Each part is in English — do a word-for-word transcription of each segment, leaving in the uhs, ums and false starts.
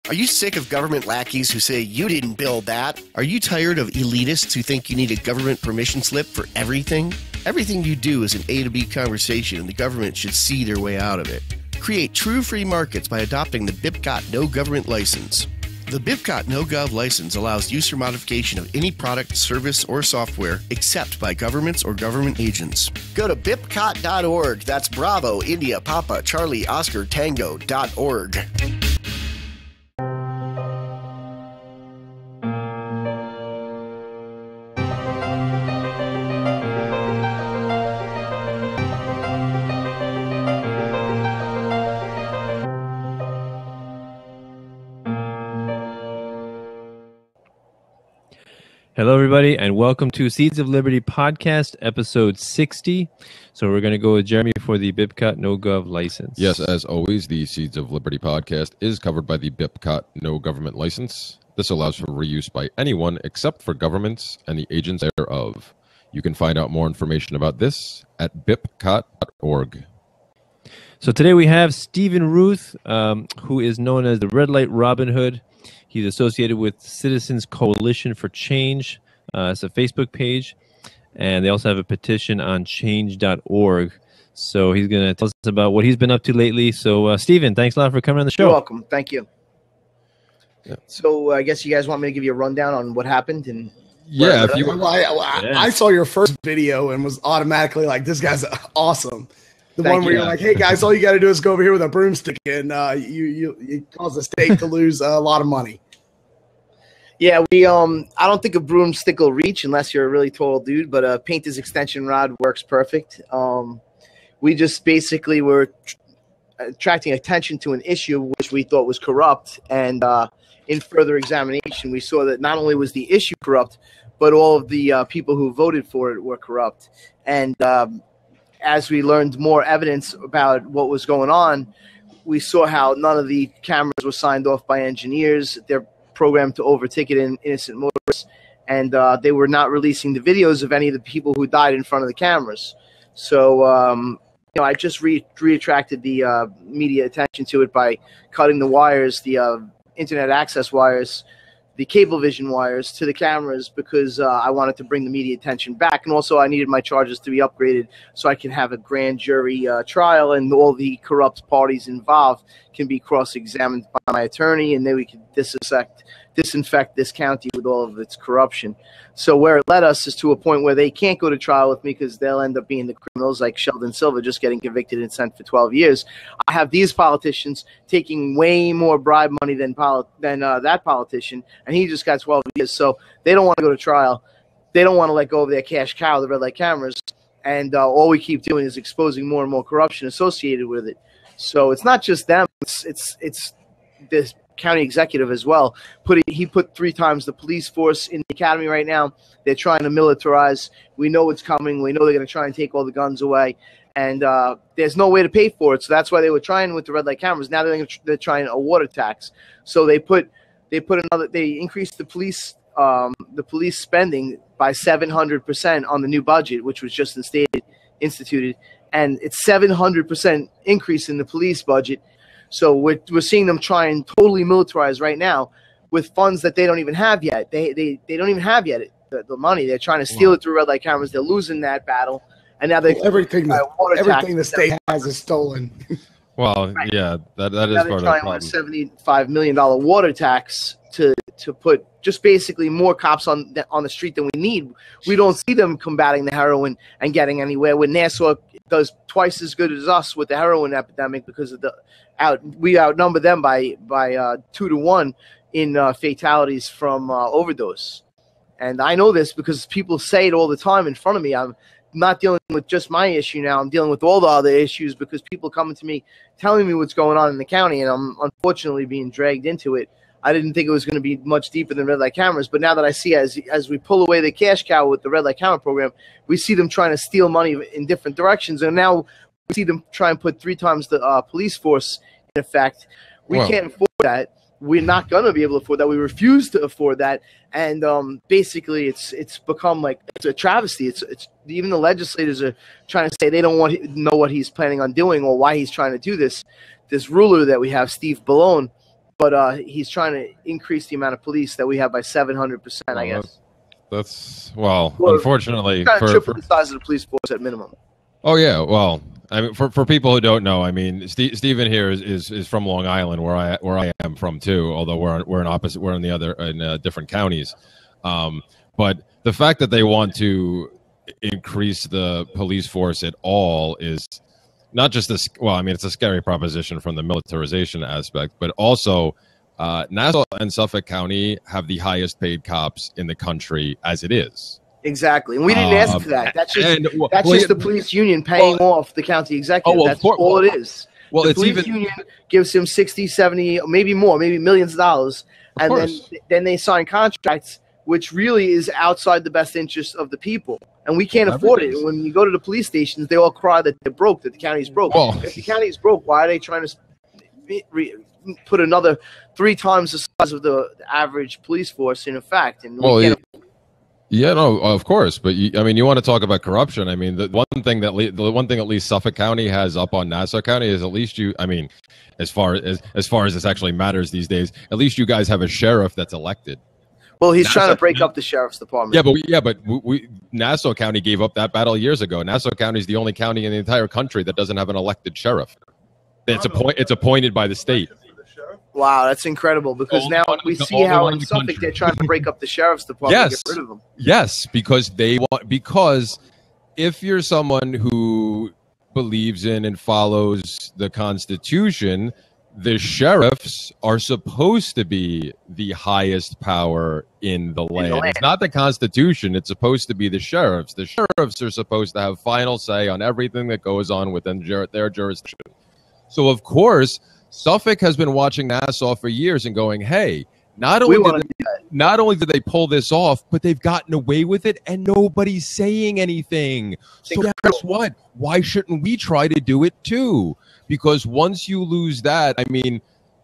Are you sick of government lackeys who say you didn't build that? Are you tired of elitists who think you need a government permission slip for everything? Everything you do is an A to B conversation, and the government should see their way out of it. Create true free markets by adopting the B I P C O T No Government License. The B I P C O T No Gov license allows use or modification of any product, service, or software except by governments or government agents. Go to bip cot dot org. That's Bravo, India, Papa, Charlie, Oscar, Tango dot org. Hello, everybody, and welcome to Seeds of Liberty podcast, episode sixty. So we're going to go with Jeremy for the B I P C O T No Gov license. Yes, as always, the Seeds of Liberty podcast is covered by the B I P C O T No Government License. This allows for reuse by anyone except for governments and the agents thereof. You can find out more information about this at bip cot dot org. So today we have Stephen Ruth, um, who is known as the Red Light Robin Hood. He's associated with Citizens Coalition for Change. Uh, it's a Facebook page. And they also have a petition on change dot org. So he's going to tell us about what he's been up to lately. So, uh, Stephen, thanks a lot for coming on the show. You're welcome. Thank you. Yeah. So uh, I guess you guys want me to give you a rundown on what happened? And yeah, if you, well, I, I, yeah. I saw your first video and was automatically like, this guy's awesome. The Thank one where you. you're like, hey, guys, all you got to do is go over here with a broomstick, and uh, you, you, you cause the state to lose a lot of money. Yeah, we um I don't think a broomstick will reach unless you're a really tall dude, but a painter's extension rod works perfect. Um, we just basically were tr- attracting attention to an issue which we thought was corrupt, and uh, in further examination, we saw that not only was the issue corrupt, but all of the uh, people who voted for it were corrupt. And um, as we learned more evidence about what was going on, we saw how none of the cameras were signed off by engineers. They're programmed to overticket in innocent motorists, and uh, they were not releasing the videos of any of the people who died in front of the cameras. So, um, you know, I just re- reattracted the uh, media attention to it by cutting the wires, the uh, internet access wires, the Cablevision wires to the cameras, because uh, I wanted to bring the media attention back, and also I needed my charges to be upgraded so I can have a grand jury uh, trial, and all the corrupt parties involved can be cross-examined by my attorney, and then we can disinfect, disinfect this county with all of its corruption. So where it led us is to a point where they can't go to trial with me because they'll end up being the criminals, like Sheldon Silver just getting convicted and sent for twelve years. I have these politicians taking way more bribe money than poli- than uh, that politician, and he just got twelve years. So they don't want to go to trial. They don't want to let go of their cash cow, the red light cameras, and uh, all we keep doing is exposing more and more corruption associated with it. So it's not just them. It's it's it's this county executive as well. Put he put three times the police force in the academy right now. They're trying to militarize. We know what's coming. We know they're going to try and take all the guns away, and uh, there's no way to pay for it. So that's why they were trying with the red light cameras. Now they're they're trying a water tax. So they put they put another. They increased the police um, the police spending by seven hundred percent on the new budget, which was just instated, instituted, and it's seven hundred percent increase in the police budget. So we're, we're seeing them try and totally militarize right now with funds that they don't even have yet. They they, they don't even have yet the, the money. They're trying to steal wow. it through red light cameras. They're losing that battle, and now they well, everything uh, the, everything the state has is stolen. Well, right. yeah, that that is now part of the problem. A seventy-five million dollar water tax to to put just basically more cops on the, on the street than we need. We don't see them combating the heroin and getting anywhere. When Nassau does twice as good as us with the heroin epidemic because of the out we outnumber them by by uh, two to one in uh, fatalities from uh, overdose. And I know this because people say it all the time in front of me. I'm not dealing with just my issue now. I'm dealing with all the other issues because people coming to me telling me what's going on in the county, and I'm unfortunately being dragged into it. I didn't think it was going to be much deeper than red light cameras, but now that I see as as we pull away the cash cow with the red light camera program, we see them trying to steal money in different directions, and now we see them try and put three times the uh, police force in effect. We Wow. can't afford that. We're not going to be able to afford that. We refuse to afford that, and um, basically, it's it's become like it's a travesty. It's it's even the legislators are trying to say they don't want to know what he's planning on doing or why he's trying to do this. This ruler that we have, Steve Ballone, but uh, he's trying to increase the amount of police that we have by seven hundred percent, I guess. That's, well, Well, unfortunately. Trying to For, triple for, the size of the police force at minimum. oh, yeah, well, I mean, for, for people who don't know, I mean, St- Stephen here is, is, is from Long Island, where I where I am from too. Although we're we're in opposite, we're in the other in uh, different counties. Um, but the fact that they want to increase the police force at all is not just this. Well, I mean, it's a scary proposition from the militarization aspect, but also uh, Nassau and Suffolk County have the highest paid cops in the country as it is. Exactly, and we didn't Um, ask for that. That's just and, well, that's well, just yeah, the police union paying well, off the county executive. oh, well, That's for- all it is. Well, the it's police even union gives him sixty, seventy, maybe more, maybe millions of dollars, Of and course. then then they sign contracts, which really is outside the best interest of the people, and we can't afford it. Everything's- And when you go to the police stations, they all cry that they're broke, that the county's broke. Well- if the county's broke, why are they trying to re- re- put another three times the size of the average police force in effect? And we Well, can't y- yeah, no, of course, but you, I mean, you want to talk about corruption? I mean, the one thing that le- the one thing at least Suffolk County has up on Nassau County is at least you. I mean, as far as as far as this actually matters these days, at least you guys have a sheriff that's elected. Well, he's trying to Nassau- break up the sheriff's department. Yeah, but we, yeah, but we, we Nassau County gave up that battle years ago. Nassau County is the only county in the entire country that doesn't have an elected sheriff. It's appoint it's appointed by the state. Wow, that's incredible, because Only now one- we the see only how one in in the Suffolk country. they're trying to break up the sheriff's department and Yes. get rid of them. Yes, because they want because if you're someone who believes in and follows the Constitution, the sheriffs are supposed to be the highest power in the land. land. It's not the Constitution, it's supposed to be the sheriffs. The sheriffs are supposed to have final say on everything that goes on within jur- their jurisdiction. So of course, Suffolk has been watching Nassau for years and going, hey, not only We did want they, not only did they pull this off, but they've gotten away with it and nobody's saying anything. So guess what? Why shouldn't we try to do it too? Because once you lose that, I mean,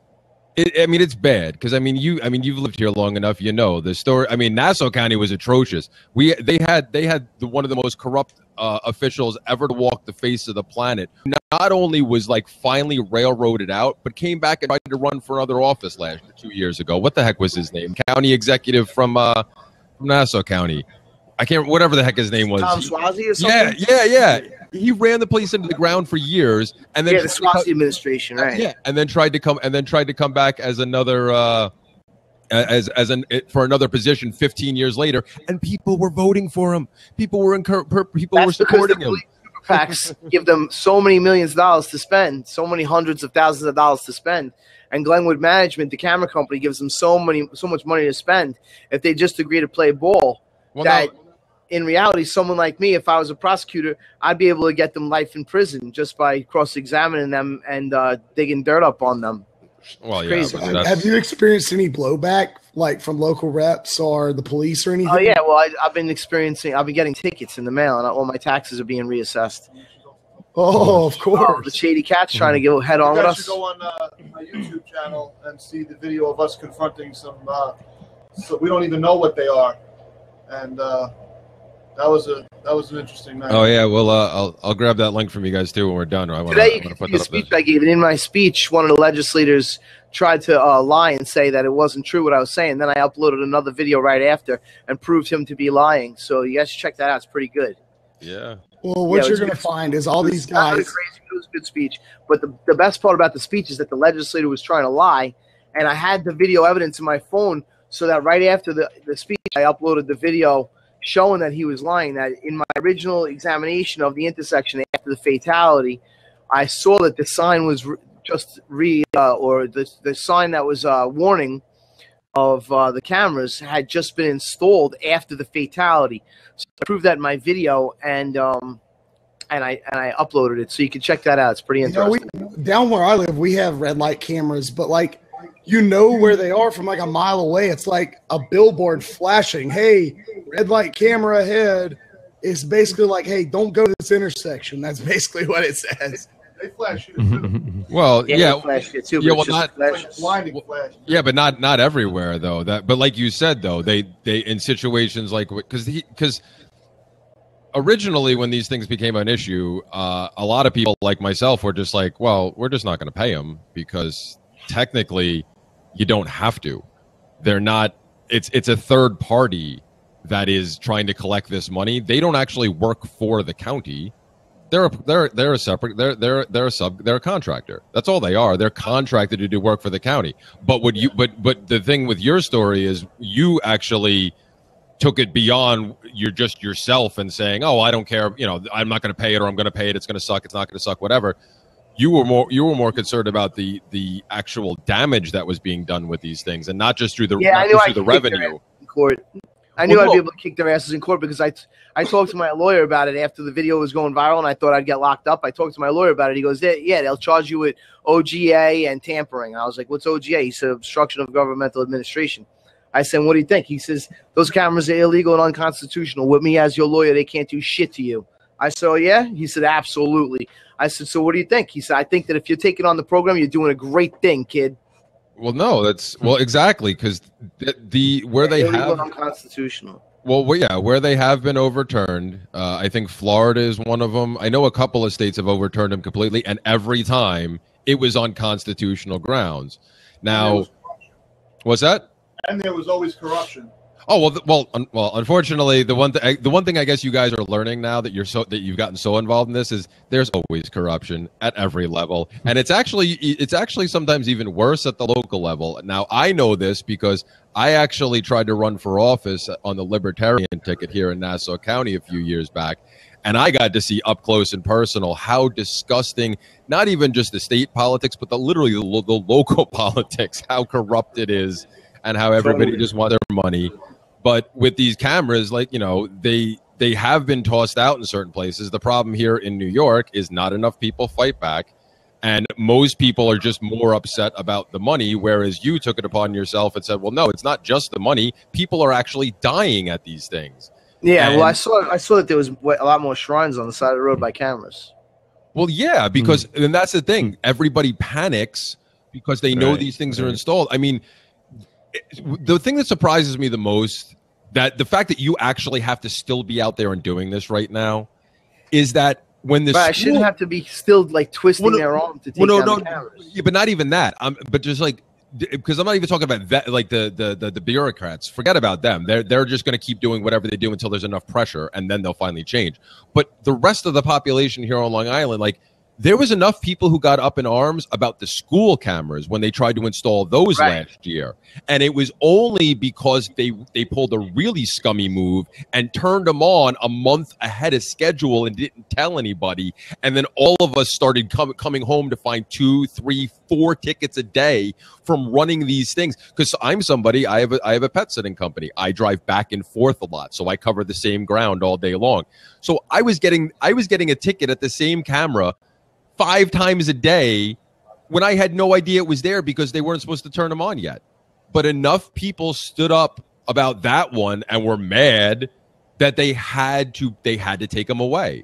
it, I mean, it's bad because I mean, you, I mean, you've lived here long enough, you know the story. I mean, Nassau County was atrocious. We, they had, they had the, one of the most corrupt uh, officials ever to walk the face of the planet. Not only was like finally railroaded out, but came back and tried to run for another office last two years ago. What the heck was his name? County executive from uh, from Nassau County. I can't, whatever the heck his name was. Tom Swazi or something? Yeah, yeah, yeah. He ran the place into the ground for years, and then Yeah, the Swazi administration, right? yeah, and then tried to come and then tried to come back as another uh, as as an for another position fifteen years later, and people were voting for him. People were incur- per, people That's were because the supporting him. police PACs give them so many millions of dollars to spend, so many hundreds of thousands of dollars to spend. And Glenwood Management, the camera company, gives them so many, so much money to spend. If they just agree to play ball, Well, that no, in reality, someone like me, if I was a prosecutor, I'd be able to get them life in prison just by cross-examining them and uh, digging dirt up on them. well, yeah, crazy. but Have- that's- Have you experienced any blowback, like from local reps or the police or anything? Oh yeah, well, I, I've been experiencing, I've been getting tickets in the mail, and all my taxes are being reassessed. Oh, of Oh, the course. shady cat's trying to go head You on with guys us. should go on uh, my YouTube channel and see the video of us confronting some. Uh, so we don't even know what they are, and uh, that was a that was an interesting night. Oh yeah, well, uh, I'll I'll grab that link from you guys too when we're done. I want Today, you to can put see the that up there. speech I gave, and in my speech, one of the legislators tried to uh, lie and say that it wasn't true what I was saying. Then I uploaded another video right after and proved him to be lying. So you guys should check that out. It's pretty good. Yeah. Well, what Yeah, it you're was going to good. find is all It was these not really guys. crazy. It was a good speech. But the, the best part about the speech is that the legislator was trying to lie, and I had the video evidence in my phone so that right after the, the speech, I uploaded the video showing that he was lying, that in my original examination of the intersection after the fatality, I saw that the sign was re- just re, uh, or the, the sign that was uh, warning of uh, the cameras had just been installed after the fatality. So I proved that in my video, and um, and I and I uploaded it, so you can check that out. It's pretty You know, interesting. we, down where I live, we have red light cameras, but like you know where they are from like a mile away. It's like a billboard flashing, "Hey, red light camera ahead." It's basically like, "Hey, don't go to this intersection." That's basically what it says. They flash you too. Well, Yeah, yeah, they flashed it too, but yeah, it's well, just not- flash. Like blinding flash. yeah, but not not everywhere though. That, but like you said though, they they in situations like because he because originally when these things became an issue, uh, a lot of people like myself were just like, well, we're just not going to pay him because technically you don't have to. They're not. It's it's a third party that is trying to collect this money. They don't actually work for the county. They're a, they're they're a separate they're they're they're a sub they're a contractor. That's all they are. They're contracted to do work for the county. But what you but but the thing with your story is you actually took it beyond you're just yourself and saying, oh, I don't care, you know, I'm not going to pay it, or I'm going to pay it, it's going to suck, it's not going to suck, whatever. You were more you were more concerned about the the actual damage that was being done with these things, and not just through the yeah, not I knew just I through the could kick their revenue. ass in court. I knew Well, I'd no. be able to kick their asses in court because I I talked to my lawyer about it after the video was going viral, and I thought I'd get locked up. I talked to my lawyer about it. He goes, yeah, yeah, they'll charge you with O G A and tampering. I was like, what's O G A? He said, obstruction of governmental administration. I said, what do you think? He says, those cameras are illegal and unconstitutional. With me as your lawyer, they can't do shit to you. I said, oh, yeah? He said, absolutely. I said, so what do you think? He said, I think that if you're taking on the program, you're doing a great thing, kid. Well, no, that's well exactly because the, the where they illegal have and unconstitutional. well, well, yeah, where they have been overturned. Uh, I think Florida is one of them. I know a couple of states have overturned them completely, and every time it was on constitutional grounds. Now, what's that? And there was always corruption. Oh well, th- well, un- well. Unfortunately, the one th- the one thing I guess you guys are learning now that you're so that you've gotten so involved in this is there's always corruption at every level, and it's actually it's actually sometimes even worse at the local level. Now I know this because I actually tried to run for office on the Libertarian ticket here in Nassau County a few years back, and I got to see up close and personal how disgusting not even just the state politics, but the literally the, lo- the local politics, how corrupt it is, and how everybody just wants their money. But with these cameras, like, you know, they they have been tossed out in certain places. The problem here in New York is not enough people fight back. And most people are just more upset about the money, whereas you took it upon yourself and said, well, no, it's not just the money. People are actually dying at these things. Yeah, And- well, I saw I saw that there was a lot more shrines on the side of the road by cameras. Well, yeah, because and that's the thing. Everybody panics because they know Right, these things are right. installed. I mean, it- the thing that surprises me the most, that the fact that you actually have to still be out there and doing this right now, is that when the But I school- shouldn't have to be still like twisting Well, no- their arm to take well, no, down no, the cameras. yeah, but not even that. Um, but just like because I'm not even talking about that, like the the the, the bureaucrats. Forget about them. They're they're just going to keep doing whatever they do until there's enough pressure, and then they'll finally change. But the rest of the population here on Long Island, like. There was enough people who got up in arms about the school cameras when they tried to install those Right. last year. And it was only because they they pulled a really scummy move and turned them on a month ahead of schedule and didn't tell anybody. And then all of us started com- coming home to find two, three, four tickets a day from running these things. Because I'm somebody, I have a, I have a pet sitting company. I drive back and forth a lot, so I cover the same ground all day long. So I was getting I was getting a ticket at the same camera five times a day when I had no idea it was there because they weren't supposed to turn them on yet. But enough people stood up about that one and were mad that they had to they had to take them away.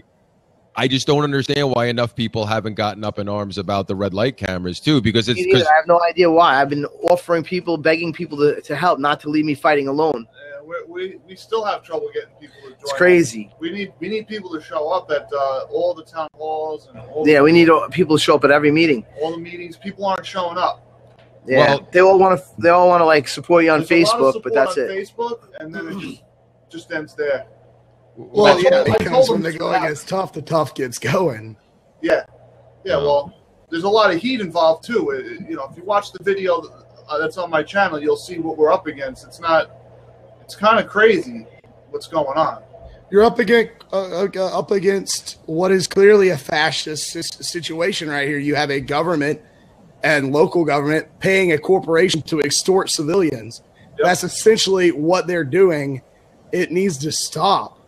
I just don't understand why enough people haven't gotten up in arms about the red light cameras too, because it's Me neither. because I have no idea why. I've been offering people, begging people to, to help, not to leave me fighting alone. Uh, we we we still have trouble getting people to join. It's crazy. We need we need people to show up at uh, all the town halls and all Yeah, the, we need people to show up at every meeting. all the meetings. People aren't showing up. Yeah, Well- they all want to. They all want to like support you on There's a lot of Facebook, support but that's on it. Facebook, and then it just just ends there. Well, I told- yeah, I told because them when the to going stop. gets tough, the tough gets going. Yeah, yeah. Well, there's a lot of heat involved too. It- you know, if you watch the video uh, that's on my channel, you'll see what we're up against. It's not. It's kind of crazy what's going on. You're up against uh, uh, up against what is clearly a fascist s- situation right here. You have a government and local government paying a corporation to extort civilians. Yep. That's essentially what they're doing. It needs to stop.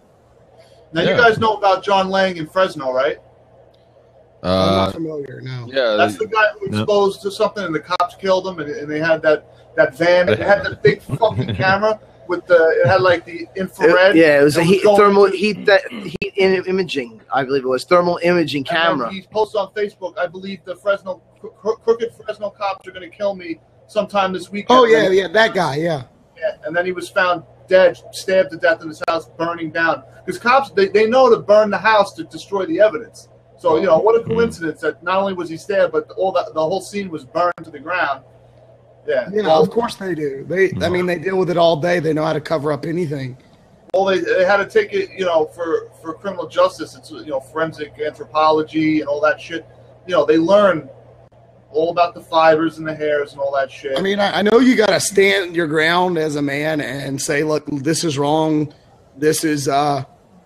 Now Yeah. you guys know about John Lang in Fresno, right? I'm uh, not familiar. No. yeah, That's the guy who No. exposed to something and the cops killed him, and, and they had that, that van. It had that big fucking camera with the. It had like the infrared. It- yeah, it was a that heat, going thermal into- heat that heat in- imaging. I believe it was thermal imaging and then camera. He posted on Facebook. I believe the Fresno cro- crooked Fresno cops are going to kill me sometime this weekend. Oh yeah, yeah, that guy. Yeah. Yeah, and then he was found dead, stabbed to death in his house, burning down. Because cops, they, they know to burn the house to destroy the evidence. So, you know, what a coincidence that not only was he stabbed, but all that the whole scene was burned to the ground. Yeah, Yeah, well, of course they do. They, I mean, they deal with it all day. They know how to cover up anything. Well, they, they had to take it, you know, for, for criminal justice. It's, you know, forensic anthropology and all that shit. You know, they learn all about the fibers and the hairs and all that shit. I mean, I, I know you got to stand your ground as a man and say, look, this is wrong. This is, uh,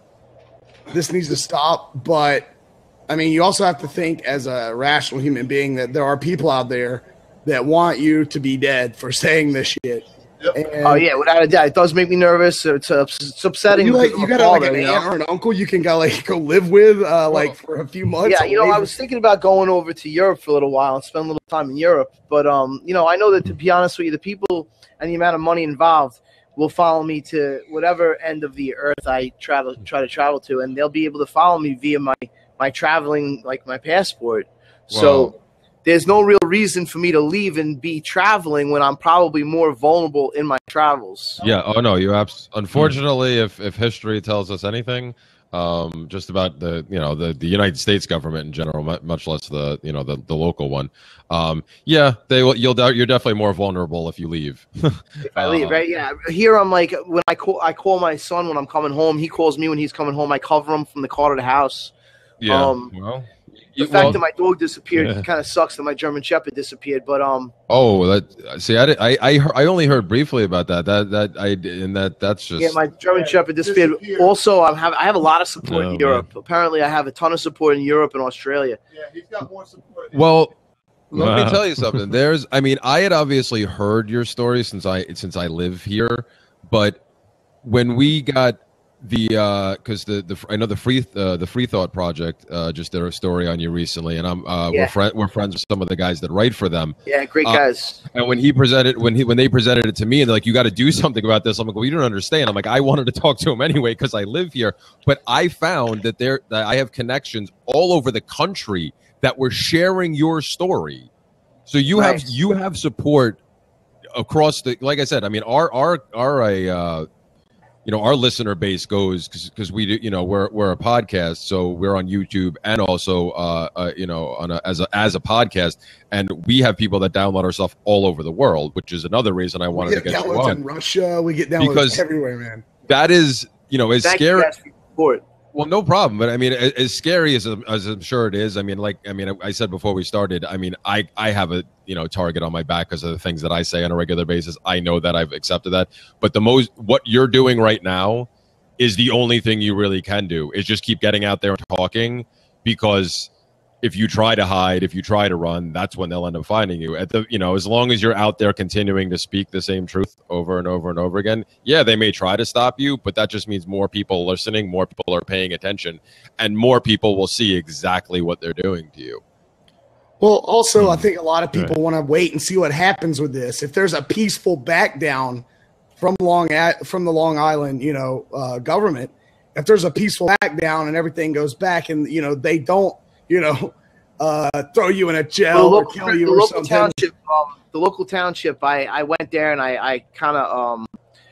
this needs to stop. But, I mean, you also have to think as a rational human being that there are people out there that want you to be dead for saying this shit. Yep. And Oh yeah, without a doubt, it does make me nervous. It's, uh, it's upsetting. you like because you I'm a got like father, an you know? aunt or an uncle you can go like go live with uh, like for a few months. Yeah, you know, away I from- was thinking about going over to Europe for a little while and spend a little time in Europe. But um, you know, I know that to be honest with you, the people and the amount of money involved will follow me to whatever end of the earth I travel try to travel to, and they'll be able to follow me via my my traveling, like my passport. So. Wow. There's no real reason for me to leave and be traveling when I'm probably more vulnerable in my travels. Yeah. Oh no. You abs- Unfortunately, if if history tells us anything, um, just about the you know the, the United States government in general, mu- much less the you know the, the local one. Um, yeah, they will. You'll you're definitely more vulnerable if you leave. If I leave, right? Yeah. Here I'm like when I call I call my son when I'm coming home. He calls me when he's coming home. I cover him from the car to the house. Yeah. Um, well. The you- fact well, that my dog disappeared Yeah. kind of sucks. That my German Shepherd disappeared, but um, oh, that see, I did, I I, heard, I only heard briefly about that. That that I and that that's just yeah, my German Yeah, Shepherd disappeared. disappeared. Also, I have I have a lot of support Oh, in man. Europe. Apparently, I have a ton of support in Europe and Australia. Yeah, he's got more support. well. Let Wow. me tell you something. There's, I mean, I had obviously heard your story since I since I live here, but when we got the because the the I know the free uh, the Free Thought Project uh, just did a story on you recently, and I'm uh, Yeah. we're friend we're friends with some of the guys that write for them. Yeah, great Uh, guys. And when he presented when he when they presented it to me and they're like, you got to do something about this, I'm like, well, you don't understand. I'm like, I wanted to talk to him anyway because I live here, but I found that there that I have connections all over the country that were sharing your story. So you have Nice. you have support across the, like I said, I mean, our our our a uh, you know our listener base goes because we do, you know we're we're a podcast, so we're on YouTube and also uh, uh you know on a, as a as a podcast, and we have people that download our stuff all over the world, which is another reason I we wanted to get get you downloads on. in Russia. We get downloads Because- everywhere, man. That is, you know, as Thank scary. you guys for your support. Well, no problem. But I mean, as, as scary as, as I'm sure it is, I mean, like, I mean, I, I said before we started, I mean, I, I have a, you know, target on my back because of the things that I say on a regular basis. I know that I've accepted that. But the most, what you're doing right now is the only thing you really can do is just keep getting out there and talking, because if you try to hide, if you try to run, that's when they'll end up finding you. At the, you know, as long as you're out there continuing to speak the same truth over and over and over again, yeah, they may try to stop you, but that just means more people are listening, more people are paying attention, and more people will see exactly what they're doing to you. Well, also, Hmm. I think a lot of people want to wait and see what happens with this. If there's a peaceful back down from Long at from the Long Island, you know, uh, government, if there's a peaceful back down and everything goes back, and you know they don't, you know, uh, throw you in a The jail or local, kill you the or local something. township, um, the local township. I, I went there and I, I kind of um,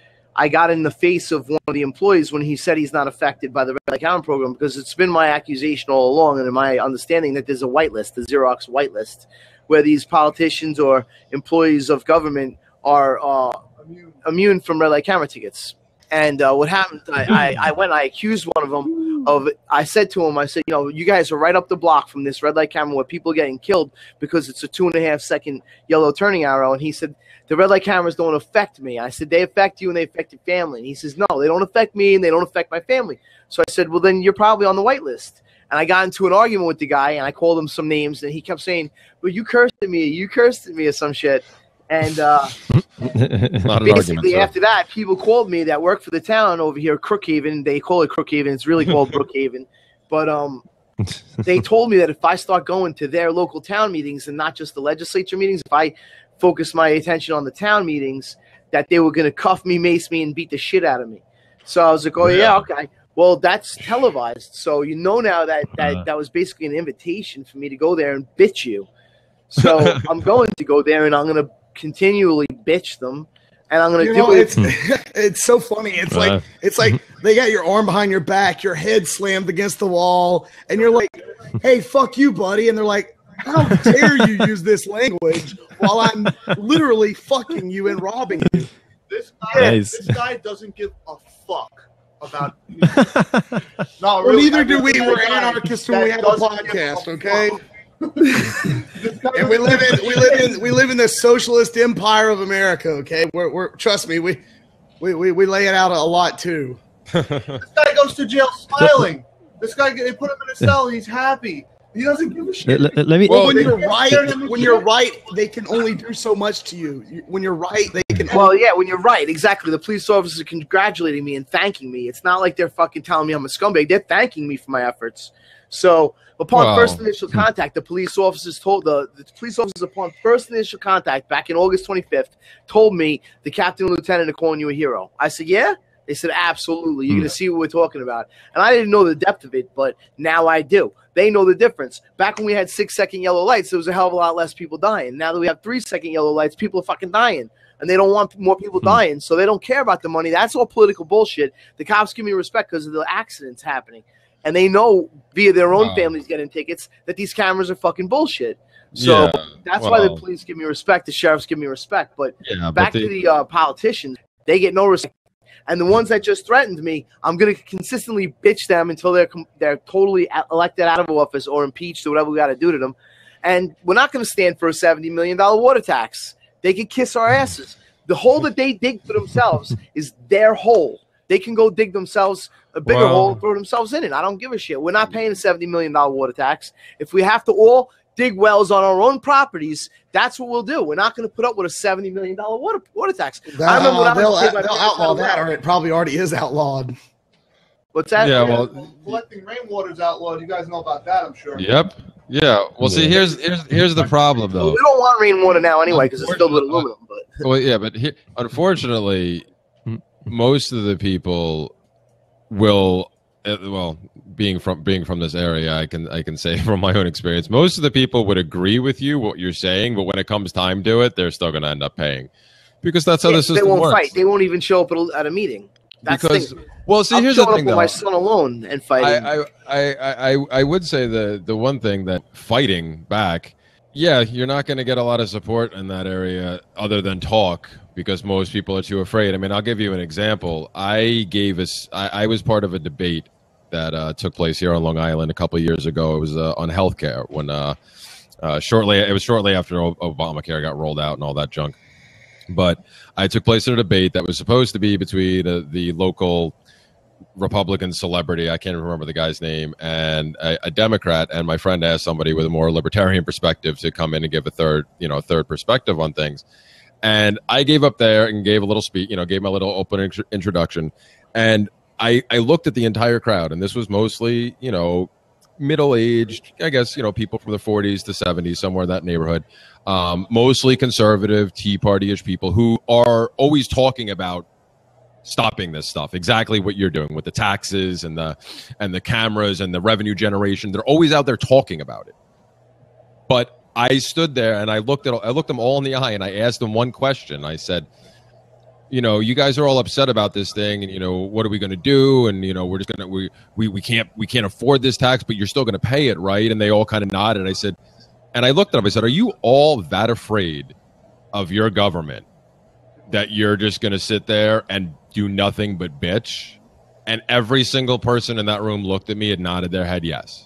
I got in the face of one of the employees when he said he's not affected by the red light camera program, because it's been my accusation all along, and in my understanding that there's a whitelist, the Xerox whitelist, where these politicians or employees of government are uh, Immune. immune from red light camera tickets. And uh, what happened, I, I, I went, I accused one of them of, I said to him, I said, you know, you guys are right up the block from this red light camera where people are getting killed because it's a two and a half second yellow turning arrow. And he said, the red light cameras don't affect me. I said, they affect you and they affect your family. And he says, no, they don't affect me and they don't affect my family. So I said, well, then you're probably on the white list. And I got into an argument with the guy and I called him some names and he kept saying, well, you cursed at me, you cursed at me or some shit. And uh, Not an argument, basically sir. after that, people called me that work for the town over here, Crookhaven. They call it Crookhaven. It's really called Brookhaven. But um, they told me that if I start going to their local town meetings and not just the legislature meetings, if I focus my attention on the town meetings, that they were going to cuff me, mace me, and beat the shit out of me. So I was like, oh, yeah, okay. Well, that's televised. So you know now that that, Uh-huh. that was basically an invitation for me to go there and bitch you. So I'm going to go there and I'm going to continually bitch them, and I'm gonna You do know, it. it's it's so funny. It's Uh. like it's like they got your arm behind your back, your head slammed against the wall, and you're like, "Hey, fuck you, buddy," and they're like, How dare you use this language while I'm literally fucking you and robbing you? This guy, Nice. this guy doesn't give a fuck about. No, Well, really, neither I do we. mean, We're this guy anarchists when we that have a doesn't give podcast, a okay? fuck. This guy And we doesn't live in give we a live shit. in we live in the socialist empire of America, okay? We're, we're trust me, we, we we we lay it out a lot too. This guy goes to jail smiling. This guy, they put him in a cell. He's happy. He doesn't give a shit. Let, let- let me. Well, Well, when they you're can't right, tear him when to you're shit. right, they can only do so much to you. You- When you're right, they can. Well, yeah, when you're right, exactly. The police officers are congratulating me and thanking me. It's not like they're fucking telling me I'm a scumbag. They're thanking me for my efforts. So, upon Wow. first initial contact, the police officers told the, the police officers upon first initial contact back in August twenty-fifth told me the captain and lieutenant are calling you a hero. I said, yeah. They said, absolutely. You're Hmm. going to see what we're talking about. And I didn't know the depth of it, but now I do. They know the difference. Back when we had six-second yellow lights, there was a hell of a lot less people dying. Now that we have three-second yellow lights, people are fucking dying. And they don't want more people Hmm. dying, so they don't care about the money. That's all political bullshit. The cops give me respect because of the accidents happening. And they know via their own Wow. families getting tickets that these cameras are fucking bullshit. So Yeah, that's why the well, police give me respect. The sheriffs give me respect. But Yeah, but back the- to the uh, politicians, they get no respect. And the ones that just threatened me, I'm going to consistently bitch them until they're com- they're totally a- elected out of office or impeached or whatever we got to do to them. And we're not going to stand for a seventy million dollars water tax. They can kiss our asses. The hole that they dig for themselves is their hole. They can go dig themselves a bigger Well- hole and throw themselves in it. I don't give a shit. We're not paying a seventy million dollars water tax. If we have to all dig wells on our own properties, that's what we'll do. We're not going to put up with a seventy million dollars water water tax. I remember when I was they'll a kid, my they'll parents outlaw had a that, well. or it probably already is outlawed. What's that? Yeah, Yeah, well- collecting rainwater is outlawed. You guys know about that, I'm sure. Yep. Yeah. Well, see, here's here's here's the problem, Well, though. we don't want rainwater now anyway because it's filled with aluminum. But Well, yeah, but he, unfortunately, most of the people will. Uh, well, being from being from this area, I can I can say from my own experience, most of the people would agree with you what you're saying, but when it comes time to it, they're still going to end up paying because that's how yeah, the they system won't works. fight. They won't even show up at a, at a meeting. That's because the thing. well, see, I'm here's the showing thing, up with though. my son alone and fighting. I, I, I, I, I would say the the one thing that fighting back, yeah, you're not going to get a lot of support in that area other than talk because most people are too afraid. I mean, I'll give you an example. I gave us, I, I was part of a debate that uh, took place here on Long Island a couple of years ago. It was uh, on healthcare when uh, uh, shortly it was shortly after O- Obamacare got rolled out and all that junk. But I took place in a debate that was supposed to be between uh, the local Republican celebrity, I can't remember the guy's name, and a, a Democrat. And my friend asked somebody with a more libertarian perspective to come in and give a third, you know, a third perspective on things. And I gave up there and gave a little speech, you know, gave my little open int- introduction. And I, I looked at the entire crowd, and this was mostly, you know, middle-aged, I guess, you know, people from the forties to seventies, somewhere in that neighborhood, um, mostly conservative, Tea Party-ish people who are always talking about stopping this stuff, exactly what you're doing with the taxes and the and the cameras and the revenue generation. They're always out there talking about it. But I stood there and I looked at I looked them all in the eye and I asked them one question. I said, you know, you guys are all upset about this thing, and you know, what are we going to do? And you know, we're just gonna we we we can't we can't afford this tax, but you're still going to pay it, right? And they all kind of nodded. I said, and I looked at them. I said, are you all that afraid of your government that you're just going to sit there and do nothing but bitch? And every single person in that room looked at me and nodded their head yes.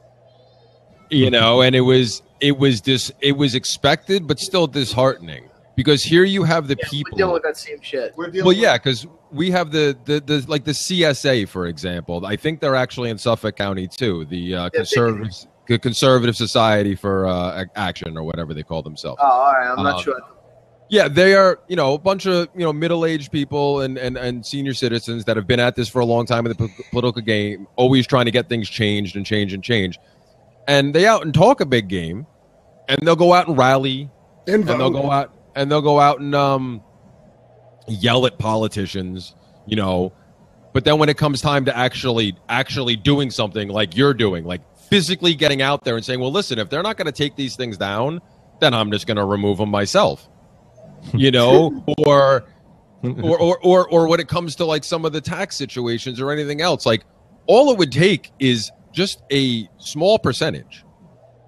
You know, and it was it was this it was expected, but still disheartening. Because here you have the Yeah, people. we're dealing with that same shit. We're dealing Well, with- yeah, because we have the, the the like the C S A, for example. I think they're actually in Suffolk County too. The uh, conservatives, the Conservative Society for uh, Action, or whatever they call themselves. Oh, all right. I'm not Um, sure. Yeah, they are, you know, a bunch of, you know, middle-aged people and, and, and senior citizens that have been at this for a long time in the po- political game, always trying to get things changed and change and change. And they out and talk a big game, and they'll go out and rally, And and they'll vote. go out and they'll go out and um, yell at politicians, you know. But then when it comes time to actually actually doing something like you're doing, like physically getting out there and saying, well, listen, if they're not going to take these things down, then I'm just going to remove them myself. You know, or, or or or or when it comes to like some of the tax situations or anything else, like all it would take is just a small percentage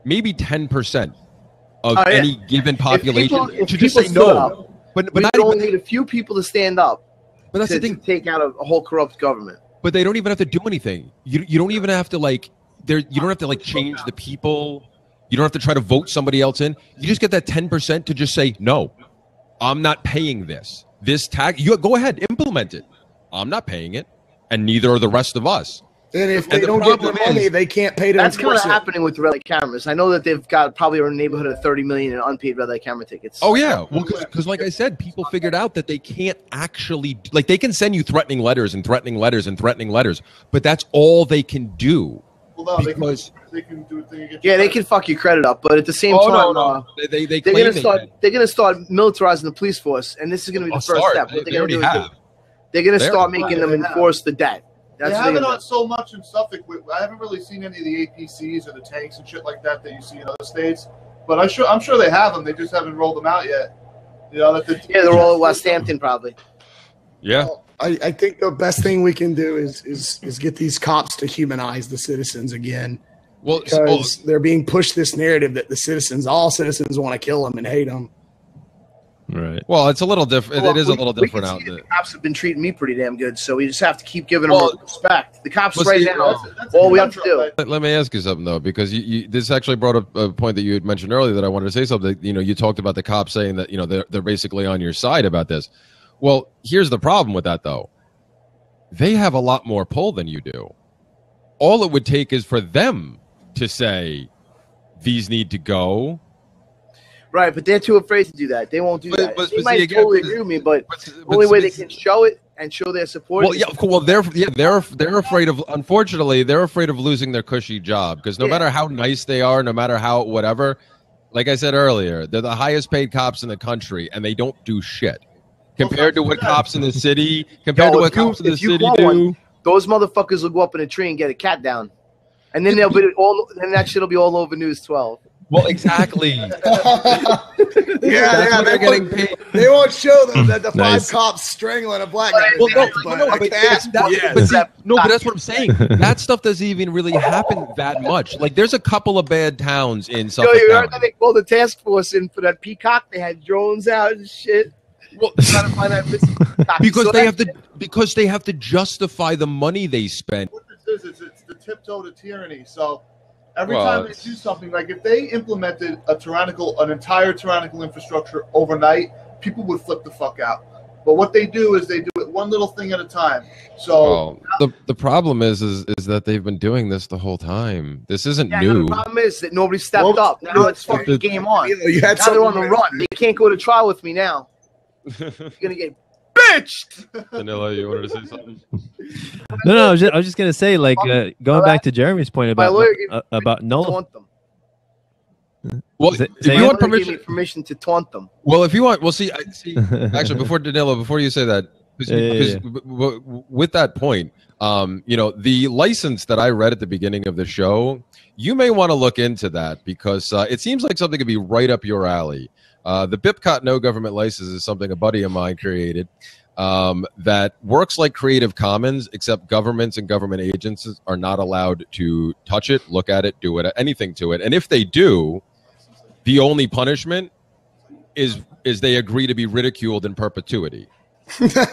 maybe ten percent of Oh, yeah. any given population If people, if to just people say stood no. up, But but we not would only even, need a few people to stand up but that's to, the thing. to take out a, a whole corrupt government. But they don't even have to do anything. You you don't even have to like there. You don't have to like change the people. You don't have to try to vote somebody else in. You just get that ten percent to just say no. I'm not paying this. This tax. You go ahead, implement it. I'm not paying it, and neither are the rest of us. And if And they the don't get their problem money, is- they can't pay to That's kind of enforce it. happening with red light cameras. I know that they've got probably in the neighborhood of thirty million in unpaid red light camera tickets. Oh yeah, well, because like I said, people figured out that they can't actually like they can send you threatening letters and threatening letters and threatening letters, but that's all they can do. Well, no, they can, Because they can do a thing against Yeah, they you. can fuck your credit up, but at the same oh time, no, uh, no, they they, they they're claim gonna they start. can. They're gonna start militarizing the police force, and this is gonna be the I'll first start. step. They, What they they're gonna already do is have. they're gonna They start already making have. them enforce the debt. That's They what have they're it gonna on so much in Suffolk. I haven't really seen any of the A P Cs or the tanks and shit like that that you see in other states. But I sure, I'm sure they have them. They just haven't rolled them out yet. You know, that the, do. Yeah, they're all at West Hampton probably. Yeah. Well, I, I think the best thing we can do is is is get these cops to humanize the citizens again, Well, s- well, because they're being pushed this narrative that the citizens, all citizens, want to kill them and hate them. Right. well, it's a little different. Well, It is a we- little we different can out see that there. The cops have been treating me pretty damn good, so we just have to keep giving Well, them respect. The cops well, right see, now, that's, that's a all we have to conundrum, do. but- Let, let me ask you something though, because you, you this actually brought up a point that you had mentioned earlier that I wanted to say something. You know, you talked about the cops saying that you know they're they're basically on your side about this. Well, here's the problem with that though. They have a lot more pull than you do. All it would take is for them to say these need to go. Right, but they're too afraid to do that. They won't do But- that. but- they but might see, again, totally but- agree with me, but But, the but- only way they but- can show it and show their support. Well, is yeah, well, they're yeah, they're they're afraid of. Unfortunately, they're afraid of losing their cushy job because no Yeah. matter how nice they are, no matter how whatever, like I said earlier, they're the highest paid cops in the country, and they don't do shit compared to what cops in the city compared Yo, to what if you- cops in the if you city call do. one- Those motherfuckers will go up in a tree and get a cat down, and then they'll be all. Then that shit'll be all over News twelve. Well, exactly. yeah, That's yeah, what they they're getting won't, paid. they won't show them that the Nice. five cops strangling a black guy. Well, no, but no, a but cat, that- yes. but see, no, but that's what I'm saying. That stuff doesn't even really happen that much. Like, there's a couple of bad towns in Yo, Suffolk you heard that County. they called the task force in for that peacock? They had drones out and shit. Well, Trying to find that missing peacock. You because saw they that have to shit? because they have to justify the money they spent. What this is, is it's the tiptoe to tyranny. So every Well, time they it's- do something, like if they implemented a tyrannical, an entire tyrannical infrastructure overnight, people would flip the fuck out. But what they do is they do it one little thing at a time. So Well, the the problem is is is that they've been doing this the whole time. This isn't Yeah, no, new. the problem is that nobody stepped Well, up. Now it's fucking the- game on. You know, you had Now they're on the something- run. They can't go to trial with me now. You're gonna get bitched. Vanilla, you wanted to say something? No, no. I was just, I was just gonna say, like, uh, going back to Jeremy's point My about lawyer gave me uh, about permission to null. taunt them. Well, Say- if say you My want lawyer gave permission, me permission to taunt them. well, if you want, well, see, I, see, actually, before Danilo, before you say that, because Yeah, yeah, w- w- with that point, um, you know, the license that I read at the beginning of the show, you may want to look into that because uh, it seems like something could be right up your alley. Uh, the B I P C O T no government license is something a buddy of mine created um, that works like Creative Commons, except governments and government agencies are not allowed to touch it, look at it, do it, anything to it. And if they do, the only punishment is is they agree to be ridiculed in perpetuity. I So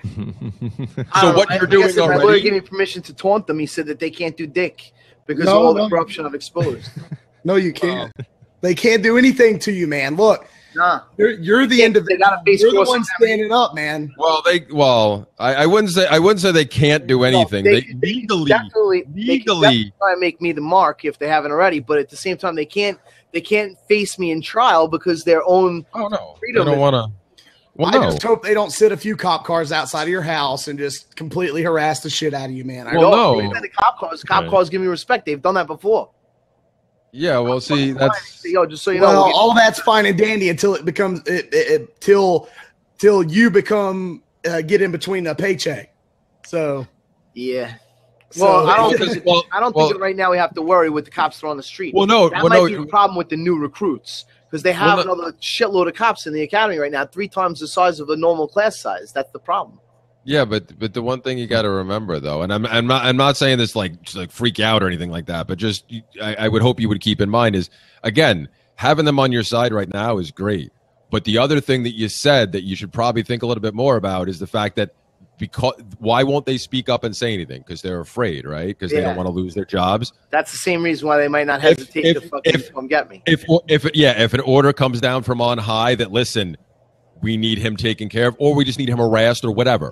don't what know. you're I doing guess if my lawyer already- gave me permission to taunt them. He said that they can't do dick because No, of all the no. corruption I've exposed. No, you can't. They can't do anything to you, man. Look, Nah. you're, you're the They individual. gotta face You're the force one examination. standing up, man. Well, they well, I, I wouldn't say I wouldn't say they can't do anything. They, They, can- they can legally, definitely, they can legally, definitely try and make me the mark if they haven't already. But at the same time, they can't. They can't face me in trial because their own. oh no, they freedom don't is- want to. Well, I no. just hope they don't sit a few cop cars outside of your house and just completely harass the shit out of you, man. I Well, No, no. even the cop cars. Cop Right. cars give me respect. They've done that before. Yeah, well, see, that's Yo, just so you well, know. we'll get- all that's fine and dandy until it becomes it, it, it till till you become uh, get in between a paycheck. So, yeah. so Well, I don't Because- think. well, I don't well, think that right now we have to worry with the cops that are on the street. well, no, That well, might no, be the problem with the new recruits because they have Well, no- another shitload of cops in the academy right now, three times the size of a normal class size. That's the problem. Yeah, but but the one thing you got to remember though, and I'm I'm not I'm not saying this like just like freak out or anything like that, but just I, I would hope you would keep in mind is, again, having them on your side right now is great. But the other thing that you said that you should probably think a little bit more about is the fact that because why won't they speak up and say anything? Because they're afraid, right? Because Yeah. they don't want to lose their jobs. That's the same reason why they might not hesitate If- to fucking if- come get me. If if yeah, if an order comes down from on high that listen, we need him taken care of, or we just need him harassed or whatever.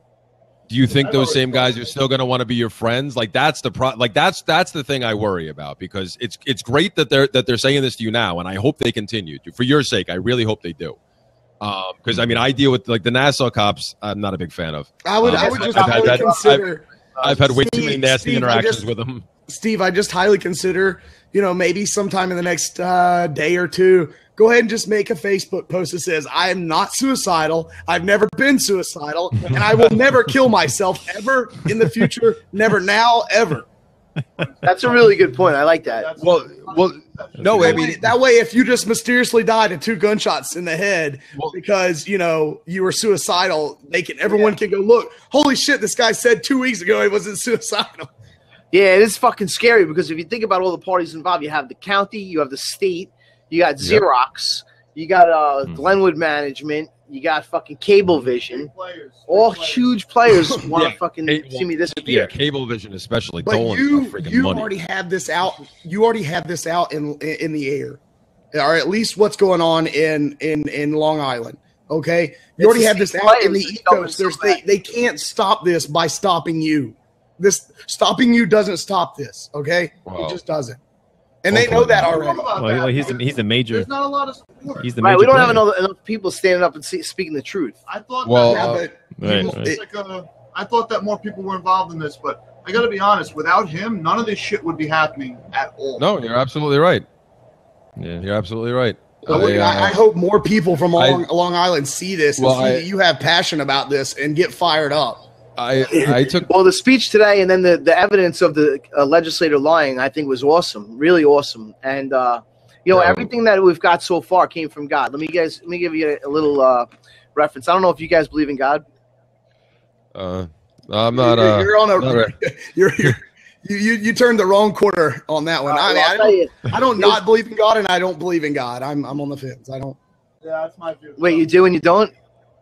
Do you think those same guys are still going to want to be your friends? Like that's the pro. Like that's that's the thing I worry about, because it's it's great that they're that they're saying this to you now, and I hope they continue to. For your sake, I really hope they do. Because um, I mean, I deal with like the Nassau cops. I'm not a big fan of. I would, Um, I would just I've had highly that- consider. I've had way too many Steve- nasty Steve, I interactions just- with them. Steve, I just highly consider, you know, maybe sometime in the next uh, day or two, go ahead and just make a Facebook post that says, I am not suicidal. I've never been suicidal, and I will never kill myself ever in the future. Never now, ever. That's a really good point. I like that. That's- Well, well, no, I That way, mean, that way, if you just mysteriously died of two gunshots in the head Well- because, you know, you were suicidal, they can, everyone can go, look, holy shit, this guy said two weeks ago he wasn't suicidal. Yeah, it is fucking scary because if you think about all the parties involved, you have the county, you have the state, you got Yep. Xerox, you got uh, Mhm. Glenwood Management, you got fucking Cablevision. Players. All Players. huge players want to Yeah. fucking Hey, see me yeah, disappear. Cablevision especially. But Dolan you, freaking you money. already have this out. You already have this out in in the air, or at least what's going on in in in Long Island. Okay, you It's already the have this same out in the players East that don't Coast. There's so they bad. they can't stop this by stopping you. This stopping you doesn't stop this. Okay, Wow. it just doesn't, and they know that I don't know already. about Well, that, he's a, because he's a major. There's not a lot of support. He's the Right, major. we don't have player. enough, enough people standing up and see, speaking the truth. I thought Well, that, Yeah, uh, but Right, you- right. it's like a, I thought that more people were involved in this, but I got to be honest. Without him, none of this shit would be happening at all. No, you're absolutely right. Yeah, you're absolutely right. I, would- I, uh, I, I hope more people from I- Long, Long Island see this and Well, see I- that you have passion about this and get fired up. I, I took Well, the speech today and then the, the evidence of the uh, legislator lying, I think, was awesome, really awesome. And uh, you know, Yeah. everything that we've got so far came from God. Let me guys, let me give you a, a little uh, reference. I don't know if you guys believe in God. Uh, I'm not. You're, Uh, you're on a not a- you're, you're you, you you turned the wrong corner on that one. Uh, I mean, well, I I'll tell don't, you. I don't not believe in God, and I don't believe in God. I'm I'm on the fence. I don't. Yeah, that's my view. Wait, you do and you don't?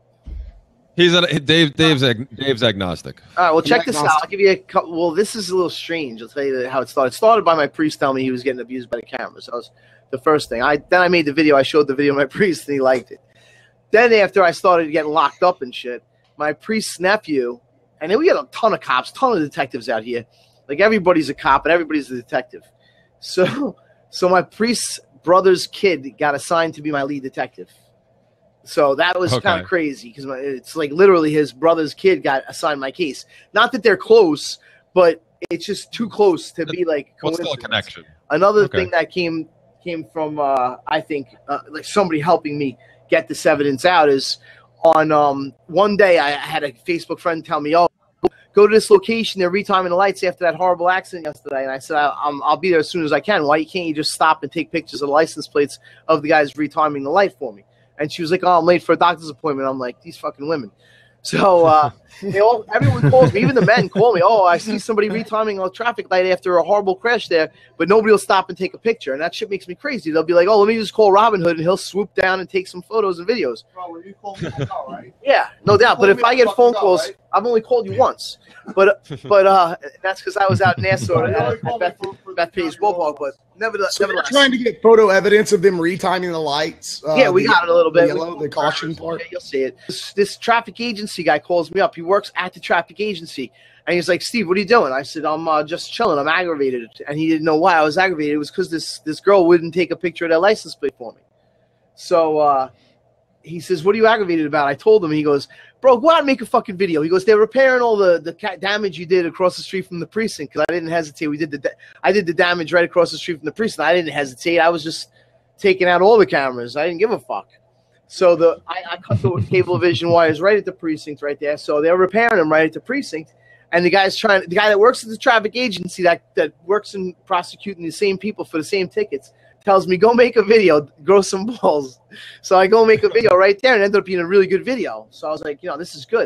he's a Dave. Dave's ag, Dave's agnostic. All right, well, I'm check this out. agnostic. I'll give you a couple. Well, this is a little strange. I'll tell you how it started. It started by my priest telling me he was getting abused by the cameras. That was the first thing. I Then I made the video. I showed the video to my priest, and he liked it. Then after I started getting locked up and shit, my priest's nephew, and then we got a ton of cops, ton of detectives out here. Like everybody's a cop and everybody's a detective. So, so my priest's brother's kid got assigned to be my lead detective. So that was Okay. kind of crazy because it's like literally his brother's kid got assigned my case. Not that they're close, but it's just too close to be like What's still a coincidence. connection? Another Okay. thing that came came from uh, I think uh, like somebody helping me get this evidence out is on um, one day I had a Facebook friend tell me, "Oh, go to this location. They're retiming the lights after that horrible accident yesterday." And I said, I, I'm, "I'll be there as soon as I can. Why can't you just stop and take pictures of the license plates of the guys retiming the light for me?" And she was like, "Oh, I'm late for a doctor's appointment." I'm like, "These fucking women." So uh, they all, everyone calls me, even the men call me. "Oh, I see somebody retiming a traffic light after a horrible crash there," but nobody will stop and take a picture. And that shit makes me crazy. They'll be like, "Oh, let me just call Robin Hood and he'll swoop down and take some photos and videos." Bro, when you call me, I'll go, right? Yeah, no doubt. But Call if me I the get fucking phone dog, calls, right? I've only called you once. But but uh, that's because I was out in Nassau You only at, call at me Beth, for- for the Beth Page county ballpark. But roads. nevertheless, So you're nevertheless. trying to get photo evidence of them retiming the lights. Uh, Yeah, we the- got it a little bit. The, yellow, the caution part. Yeah, you'll see it. This, this traffic agency guy calls me up. He works at the traffic agency. And he's like, "Steve, what are you doing?" I said, "I'm uh, just chilling. I'm aggravated." And he didn't know why I was aggravated. It was because this, this girl wouldn't take a picture of that license plate for me. So uh, he says, "What are you aggravated about?" I told him. He goes, "Bro, go out and make a fucking video." He goes, "They're repairing all the, the ca- damage you did across the street from the precinct." Because I didn't hesitate. We did the da- I did the damage right across the street from the precinct. I didn't hesitate. I was just taking out all the cameras. I didn't give a fuck. So the I, I cut the cable vision wires right at the precinct right there. So they're repairing them right at the precinct. And the guy's trying. The guy that works at the traffic agency that, that works in prosecuting the same people for the same tickets tells me, "Go make a video, grow some balls." So I go make a video right there, and it ended up being a really good video. So I was like, you know, this is good.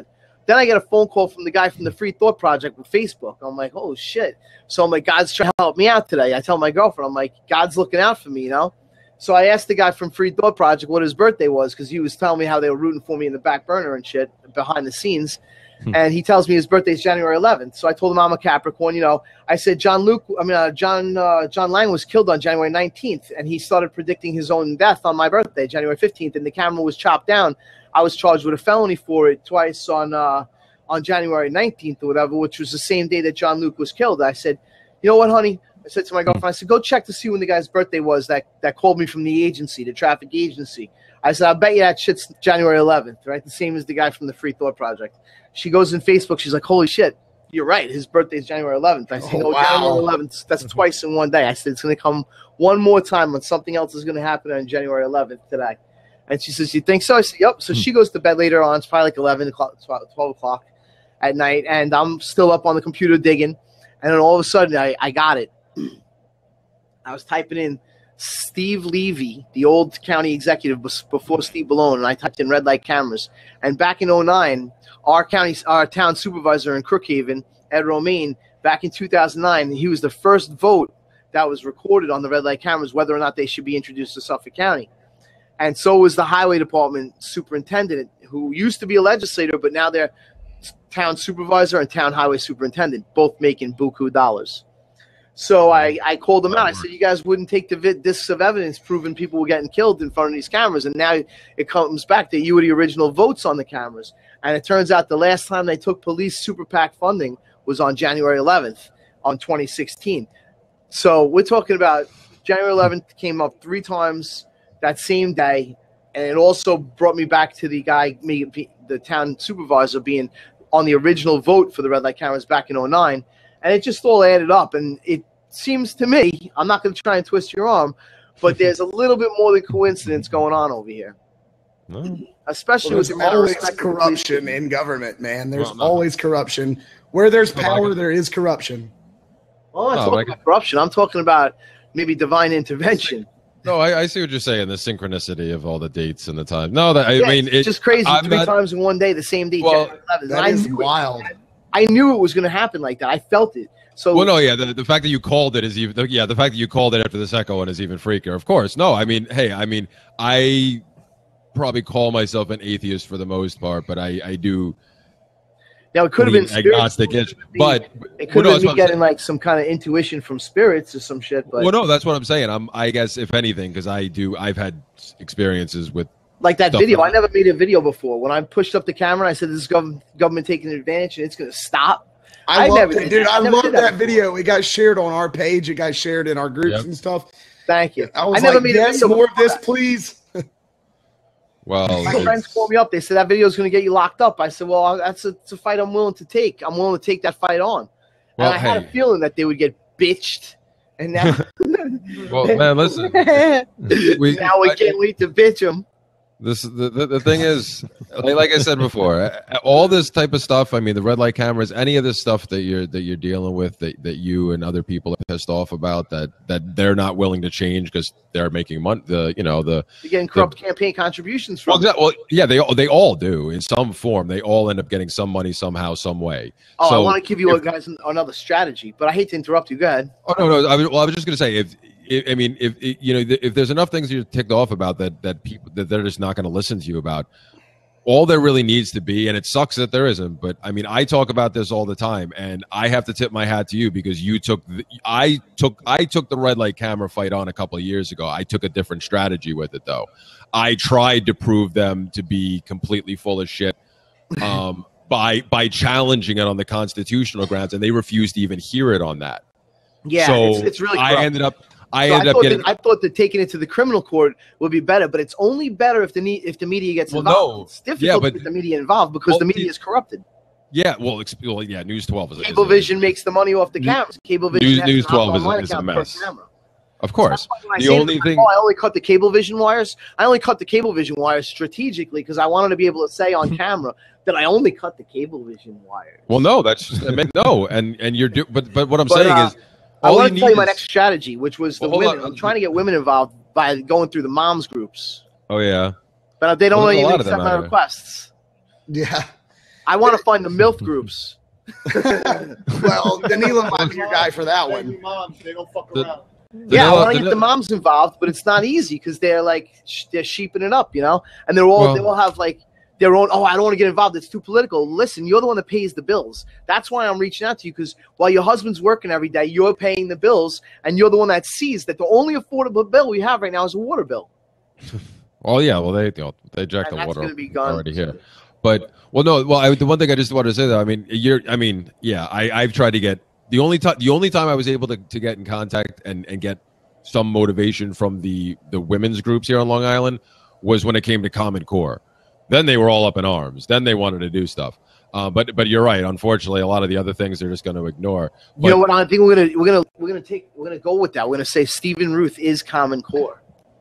Then I get a phone call from the guy from the Free Thought Project with Facebook. I'm like, oh, shit. So I'm like, God's trying to help me out today. I tell my girlfriend, I'm like, God's looking out for me, you know? So I asked the guy from Free Thought Project what his birthday was because he was telling me how they were rooting for me in the back burner and shit behind the scenes. And he tells me his birthday is January eleventh. So I told him I'm a Capricorn. You know, I said John Luke, I mean, uh, John uh, John Lang was killed on January nineteenth. And he started predicting his own death on my birthday, January fifteenth. And the camera was chopped down. I was charged with a felony for it twice on uh, on January nineteenth or whatever, which was the same day that John Luke was killed. I said, you know what, honey? I said to my girlfriend, I said, go check to see when the guy's birthday was that, that called me from the agency, the traffic agency. I said, I bet you that shit's January eleventh, right? The same as the guy from the Free Thought Project. She goes in Facebook. She's like, holy shit, you're right. His birthday is January eleventh. I said, Oh, oh, wow. January eleventh. That's twice in one day. I said, it's going to come one more time when something else is going to happen on January eleventh today. And she says, you think so? I said, yep. So she goes to bed later on. It's probably like eleven o'clock, twelve o'clock at night. And I'm still up on the computer digging. And then all of a sudden, I, I got it. I was typing in Steve Levy, the old county executive before Steve Ballone, and I typed in red light cameras. And back in oh nine, our county, our town supervisor in Crookhaven, Ed Romaine, back in two thousand nine, he was the first vote that was recorded on the red light cameras, whether or not they should be introduced to Suffolk County. And so was the highway department superintendent, who used to be a legislator, but now they're town supervisor and town highway superintendent, both making buku dollars. So I, I called them out. I said, you guys wouldn't take the vid- discs of evidence proving people were getting killed in front of these cameras. And now it comes back that you were the original votes on the cameras. And it turns out the last time they took police super PAC funding was on January eleventh on twenty sixteen. So we're talking about January eleventh came up three times that same day. And it also brought me back to the guy, me, the town supervisor, being on the original vote for the red light cameras back in oh nine. And it just all added up. And it seems to me, I'm not going to try and twist your arm, but there's a little bit more than coincidence going on over here. No. Especially Well, with there's the matter of always respect to corruption police. in government, man. There's Well, no. always corruption. Where there's No, but I power, can- there is corruption. Well, I'm No, not but I talking can- about corruption. I'm talking about maybe divine intervention. No, I, I see what you're saying. The synchronicity of all the dates and the time. No, that I Yeah, mean, it's it, just crazy. I'm Three not- times in one day, the same day, Well, January eleventh. That I is knew wild. It. I knew it was going to happen like that. I felt it. So Well, no, yeah, the, the fact that you called it is even, yeah, the fact that you called it after the second one is even freakier. Of course, no, I mean, hey, I mean, I probably call myself an atheist for the most part, but I, I do. now it could have been believe agnostic, spirits. but It could well, no, have that's been what me I'm getting saying. like some kind of intuition from spirits or some shit. But Well, no, that's what I'm saying. I'm, I guess, if anything, because I do, I've had experiences with. like that stuff video, like I never made a video before. When I pushed up the camera, I said, "This is gov- government taking advantage, and it's going to stop." I, I love never it, did dude. that. I I never love did that, that before. video. It got shared on our page. It got shared in our groups Yep. and stuff. Thank you. I was never like, made a yes, video more of before this, that. please. Well, My it's- friends called me up. They said that video is going to get you locked up. I said, "Well, that's a, it's a fight I'm willing to take. I'm willing to take that fight on." well, and I had a hey, feeling that they would get bitched. And now, well, man, listen, we, now we I- can't wait to bitch them. This the, the, the thing is, like, like I said before, uh, all this type of stuff. I mean, the red light cameras, any of this stuff that you're that you're dealing with, that, that you and other people are pissed off about, that that they're not willing to change because they're making money. The you know the You're getting corrupt campaign contributions well, from. exa- well, yeah, they all they all do in some form. They all end up getting some money somehow, some way. Oh, so I want to give you if- guys an- another strategy, but I hate to interrupt you. Go ahead. Oh no, no. I was, well, I was just going to say, if, if I mean, if, if you know, if there's enough things you're ticked off about that that people that they're just not going to listen to you about, all there really needs to be, and it sucks that there isn't. But I mean, I talk about this all the time, and I have to tip my hat to you because you took, the, I took, I took the red light camera fight on a couple of years ago. I took a different strategy with it, though. I tried to prove them to be completely full of shit. Um, by by challenging it on the constitutional grounds, and they refused to even hear it on that. Yeah, so it's, it's really. I corrupt. ended up I So ended I up thought getting that, I thought that taking it to the criminal court would be better, but it's only better if the ne- if the media gets Well, involved. no. It's difficult Yeah, to but- get the media involved because Well, the media the- is corrupted. yeah, well, ex- well yeah, News twelve is is- Cablevision makes the money off the News- cameras. Cablevision News- has News an twelve is a- online is a account per mess. camera. Of course. So when I The say to only them, thing oh, I only cut the Cablevision wires. I only cut the Cablevision wires strategically because I wanted to be able to say on camera that I only cut the Cablevision wires. Well, no, that's just, I mean, no, and and you're do, but but what I'm But, saying uh, is, I all want you to tell you need my is- next strategy, which was the Well, hold women. on. I'm trying to get women involved by going through the moms groups, Oh yeah, but they don't Well, there's a even lot of them accept my out here. requests. Yeah. I want to find the MILF groups. Well, Danilo might be your guy for that one. Moms, they don't fuck The- around. Yeah, I Danilo- want to get Danilo- the moms involved, but it's not easy because they're like sh- they're sheeping it up, you know, and they're all Well- they all have like their own. Oh, I don't want to get involved. It's too political. Listen, you're the one that pays the bills. That's why I'm reaching out to you because while your husband's working every day, you're paying the bills, and you're the one that sees that the only affordable bill we have right now is a water bill. Oh yeah, well they you know, they jack And the that's water gonna be gone. already here, but well no well I, the one thing I just wanted to say though I mean you're I mean yeah I I've tried to get the only time the only time I was able to, to get in contact and and get some motivation from the the women's groups here on Long Island was when it came to Common Core. Then they were all up in arms. Then they wanted to do stuff. Uh, but but you're right. Unfortunately, a lot of the other things they're just going to ignore. But, You know what? I think we're gonna we're gonna we're gonna take we're gonna go with that. We're gonna say Stephen Ruth is Common Core.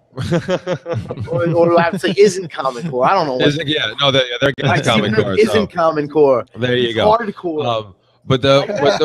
or, or do I have to say isn't Common Core? I don't know. What Isn't, yeah, no, they're, they're Like, against Common Stephen Core. Ruth So isn't Common Core. there you He's go. Hardcore. Um, but the, but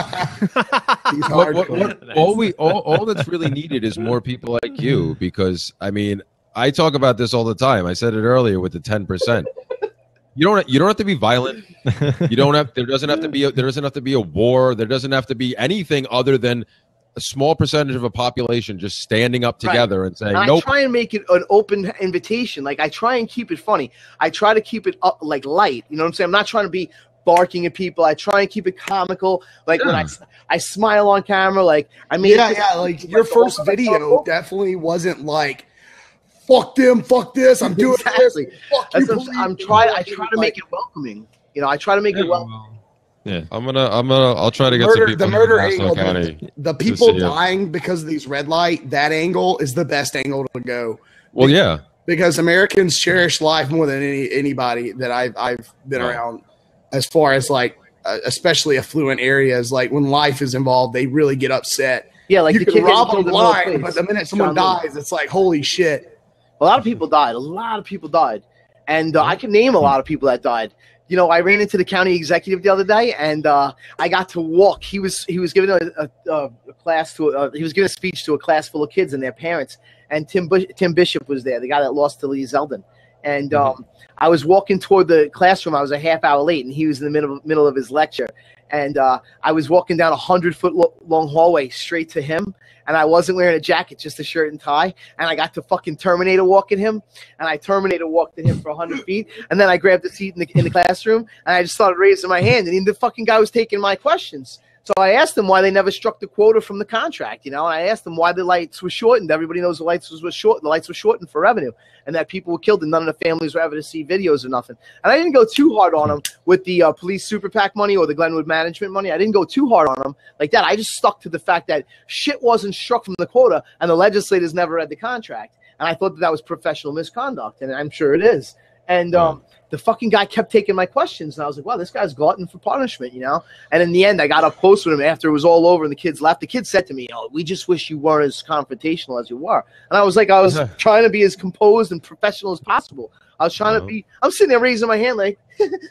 the He's what, what, hardcore. what, all we all, all that's really needed is more people like you, because I mean I talk about this all the time. I said it earlier with the ten percent. You don't you don't have to be violent. You don't have there doesn't have to be a, there doesn't have to be a war. There doesn't have to be anything other than a small percentage of a population just standing up together right. and saying, and nope. I try and make it an open invitation. Like I try and keep it funny. I try to keep it up like light. You know what I'm saying? I'm not trying to be barking at people. I try and keep it comical. Like yeah. when I, I smile on camera, like I mean, yeah, yeah. Like your first video definitely wasn't like, fuck them, fuck this. I'm doing exactly. this. Fuck That's you, what I'm, I'm trying. I try to make it welcoming. You know, I try to make yeah, it welcoming. Yeah, I'm gonna, I'm gonna, I'll try to get murder, some people the murder in angle. County The, the to people see it. dying because of these red light. That angle is the best angle to go. Well, yeah, because Americans cherish life more than any anybody that I've I've been Right. around. As far as like, uh, especially affluent areas, like when life is involved, they really get upset. Yeah, like you the can kid rob getting them killed in the middle of blind, the but place. the minute someone John Lewis. dies, it's like holy shit. A lot of people died. A lot of people died. And uh, I can name a lot of people that died. You know, I ran into the county executive the other day, and uh, I got to walk. He was he was giving a, a, a class to a, he was giving a speech to a class full of kids and their parents. And Tim Bush, Tim Bishop was there, the guy that lost to Lee Zeldin. And um, mm-hmm. I was walking toward the classroom. I was a half hour late, and he was in the middle middle of his lecture. And uh, I was walking down a hundred foot lo- long hallway straight to him. And I wasn't wearing a jacket, just a shirt and tie. And I got to fucking Terminator walk at him. And I Terminator walked at him for one hundred feet. And then I grabbed a seat in the, in the classroom. And I just started raising my hand. And the fucking guy was taking my questions. So I asked him why they never struck the quota from the contract, you know. And I asked him why the lights were shortened. Everybody knows the lights was short. The lights were shortened for revenue. And that people were killed and none of the families were ever to see videos or nothing. And I didn't go too hard on him with the uh, police super PAC money or the Glenwood management money. I didn't go too hard on him like that. I just stuck to the fact that shit wasn't struck from the quota and the legislators never read the contract. And I thought that that was professional misconduct, and I'm sure it is. And um, the fucking guy kept taking my questions, and I was like, wow, this guy's glutton for punishment, you know? And in the end, I got up close with him after it was all over and the kids left. The kid said to me, oh, we just wish you weren't as confrontational as you were. And I was like, I was trying to be as composed and professional as possible. I was trying to be, I'm sitting there raising my hand like,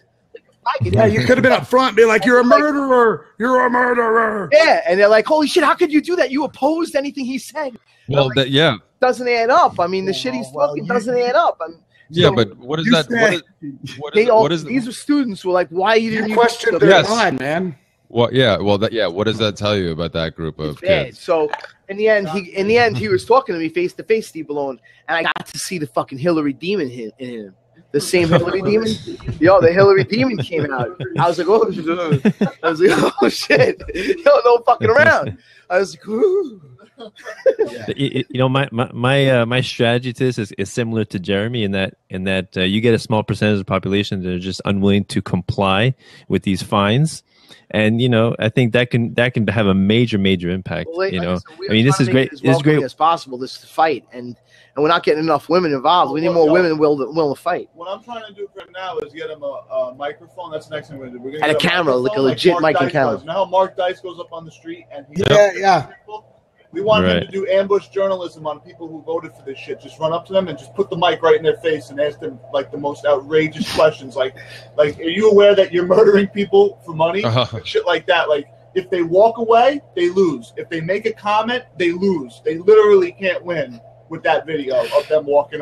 yeah, you could have been up front being like, you're a murderer. You're a murderer. Yeah, and they're like, holy shit, how could you do that? You opposed anything he said. well, like, that yeah, doesn't add up. I mean, the shit he's well, talking you- doesn't add up. I'm, yeah, so but what is you that? What said- is what they is, all, what is these are students who were like, why you didn't You use questioned the- their Yes. mind, man. what? Yeah, well, that yeah. What does that tell you about that group of bad. kids? So in the end, he in the end he was talking to me face to face, Steve Malone, and I got to see the fucking Hillary demon in in him. The same Hillary demon. Yo, the Hillary demon came out. I was like, oh, I was like, oh shit, yo, no fucking around. I was like, ooh. It- it- you know, my my my, uh, my strategy to this is, is similar to Jeremy in that in that uh, you get a small percentage of the population that are just unwilling to comply with these fines, and you know, I think that can that can have a major major impact. Well, like- you like know, said, we I are mean, this trying is to make great. it as This is welcoming great. as possible. This fight, and and we're not getting enough women involved. We need more women willing willing to fight. What I'm trying to do right now is get him a, a microphone. That's the next thing we're gonna do. We're gonna And a get camera, like a microphone legit Mark mic and Dice camera. does. You know how Mark Dice goes up on the street and he Yeah, yeah. We want him Right. to do ambush journalism on people who voted for this shit. Just run up to them and just put the mic right in their face and ask them like the most outrageous questions. Like, like, are you aware that you're murdering people for money? Uh-huh. Like, shit like that. Like, if they walk away, they lose. If they make a comment, they lose. They literally can't win with that video of them walking up.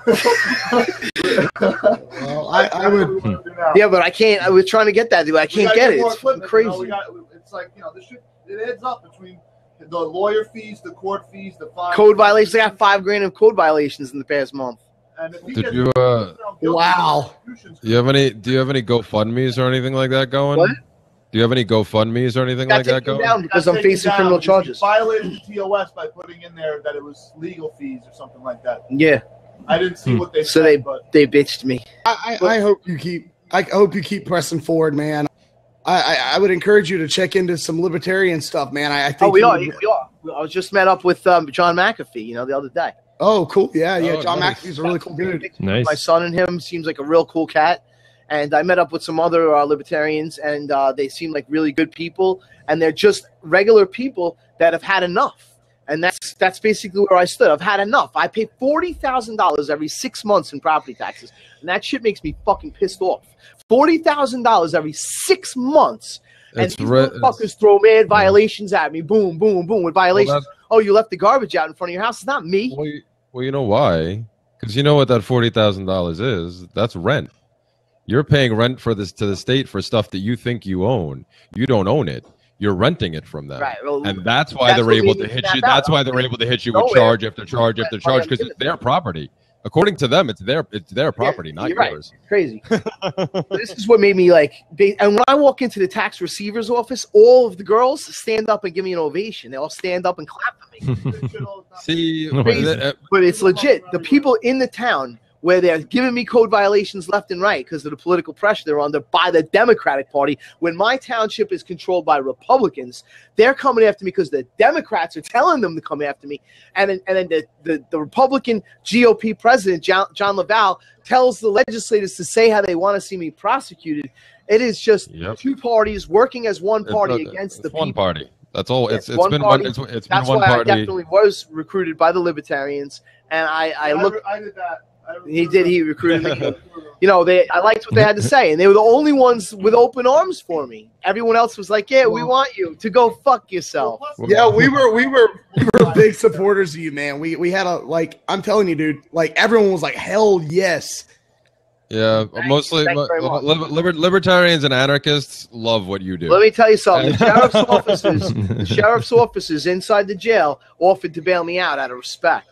Well, I, I would. Yeah, but I can't. I was trying to get that, dude. I can't get it. It's fucking crazy. You know, we got, it's like, you know, this shit, it adds up between the lawyer fees, the court fees, the fine. Code violations. I got five grand of code violations in the past month. And if he Did gets you, uh, Wow. Do you have any? Do you have any GoFundmes or anything like that going? What? Do you have any GoFundmes or anything Got like that taken going? down because I'm Got taken facing down criminal because charges. he violated the T O S by putting in there that it was legal fees or something like that. Yeah. I didn't see Hmm. what they So said, they but they bitched me. I, I, I hope you keep. I hope you keep pressing forward, man. I, I, I would encourage you to check into some libertarian stuff, man. I, I think. Oh, we you are. would- We are. I was just met up with um, John McAfee, you know, the other day. Oh, cool. Yeah, yeah. Oh, John nice. McAfee's a really cool dude. Nice. My son and him seems like a real cool cat. And I met up with some other uh, libertarians, and uh, they seem like really good people. And they're just regular people that have had enough. And that's that's basically where I stood. I've had enough. I pay forty thousand dollars every six months in property taxes. And that shit makes me fucking pissed off. forty thousand dollars every six months. And It's these re- motherfuckers throw mad violations at me. Boom, boom, boom, with violations. Well, that- Oh, you left the garbage out in front of your house. It's not me. Well, you, well, you know why? Because you know what that forty thousand dollars is. That's rent. You're paying rent for this to the state for stuff that you think you own. You don't own it. You're renting it from them, Right. Well, and that's why that's they're what able made to me hit snap you. out. That's why they're able to hit you with Nowhere. charge after charge after That's why charge I'm because giving it's their property. According to them, it's their it's their property, not you're right. yours. Crazy. This is what made me like. Ba- and when I walk into the tax receiver's office, all of the girls stand up and give me an ovation. They all stand up and clap for me. See, Crazy. uh, But it's legit. The people in the town where they're giving me code violations left and right because of the political pressure they're under by the Democratic Party. When my township is controlled by Republicans, they're coming after me because the Democrats are telling them to come after me. And then, and then the, the, the Republican G O P president, John, John Laval, tells the legislators to say how they want to see me prosecuted. It is just Yep. two parties working as one it's party not- against it's the one people. party. That's all. It's Yeah, it's one been party. one. It's, it's That's been one why I party. definitely was recruited by the Libertarians. And I, I I, looked. I did that. I He did. He recruited me. You know, they. I liked what they had to say, and they were the only ones with open arms for me. Everyone else was like, "Yeah, we want you to go fuck yourself." Yeah, we were we were we were big supporters of you, man. We we had a like I'm telling you, dude. Like everyone was like, hell yes. Yeah, mostly Thank you very much. liber- liber- libertarians and anarchists love what you do. Let me tell you something. The sheriff's officers, the sheriff's officers inside the jail offered to bail me out out of respect.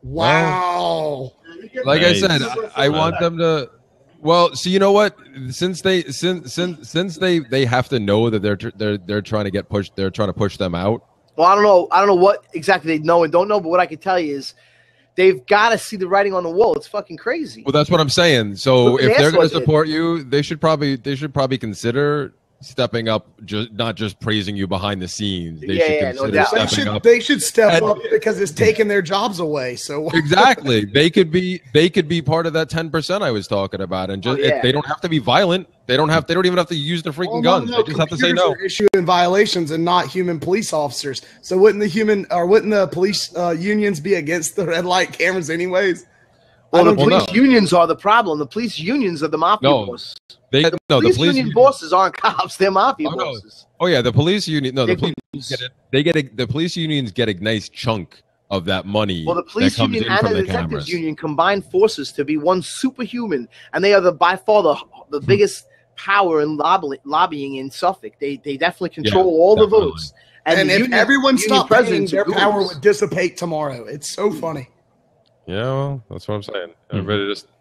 Wow. Like Nice. I said, I, I want them to. Well, see, you know what? Since they since since since they they have to know that they're tr- they're they're trying to get pushed, they're trying to push them out. Well, I don't know. I don't know what exactly they know and don't know, but what I can tell you is they've got to see the writing on the wall. It's fucking crazy. Well, that's what I'm saying. So Look what if they're Nassau going to did. support you, they should probably they should probably consider stepping up, just not just praising you behind the scenes. They Yeah, should yeah, no consider doubt. They stepping should up. they should step And- up because it's taking their jobs away. So Exactly. They could be they could be part of that ten percent I was talking about, and just Oh, yeah. if they don't have to be violent. They don't have. They don't even have to use the freaking Well, guns. no, no, They just have to say computers no. are issuing violations and not human police officers. So wouldn't the human or wouldn't the police uh, unions be against the red light cameras anyways? Well, the Well, police no. unions are the problem. The police unions are the mafia No. bosses. They The no. The police, police. union bosses aren't cops. They're mafia Oh, no. bosses. Oh yeah, the police union. No, the They're police get it. They get a, the police unions get a nice chunk of that money. Well, the police that comes union in and from the the detectives cameras. union combine forces to be one superhuman, and they are the by far the the biggest power in lobby, lobbying in Suffolk. They they definitely control Yeah, all definitely. the votes. And, the if union- everyone union stopped paying, presidents their are power goons. would dissipate tomorrow. It's so funny. Yeah, well, that's what I'm saying. Everybody just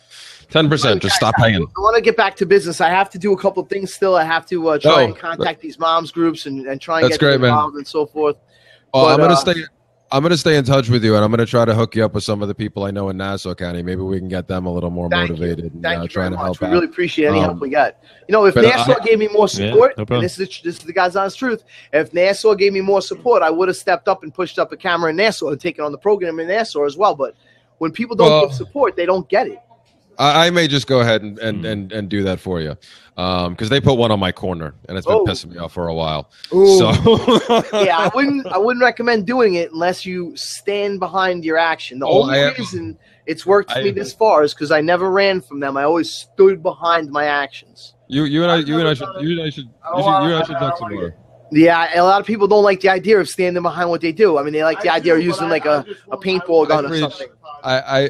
ten percent. Just stop paying. I want to get back to business. I have to do a couple of things still. I have to uh, try No, and contact these moms groups and, and try and That's get them great, man. involved and so forth. Well, But, I'm gonna uh, stay. I'm gonna stay in touch with you, and I'm gonna try to hook you up with some of the people I know in Nassau County. Maybe we can get them a little more Thank you. motivated and Thank uh, you trying very to much. help We out. really appreciate any Um, help we got. You know, if but Nassau I- gave me more Yeah, support, no problem. and this is the, this is the guy's honest truth, if Nassau gave me more support, I would have stepped up and pushed up a camera in Nassau and taken on the program in Nassau as well. But when people don't Well- give support, they don't get it. I, I may just go ahead and and, Mm. and, and do that for you, because they put one on my corner, and it's been Oh. pissing me off for a while. Ooh. So Yeah, I wouldn't I wouldn't recommend doing it unless you stand behind your action. The Oh, only I- reason it's worked for I- me this far is because I never ran from them. I always stood behind my actions. you you and I you and I should you and I should you, should, you and I should talk some more. Yeah, a lot of people don't like the idea of standing behind what they do. I mean, they like the idea of using like a, a paintball gun or I've reached- something. I, I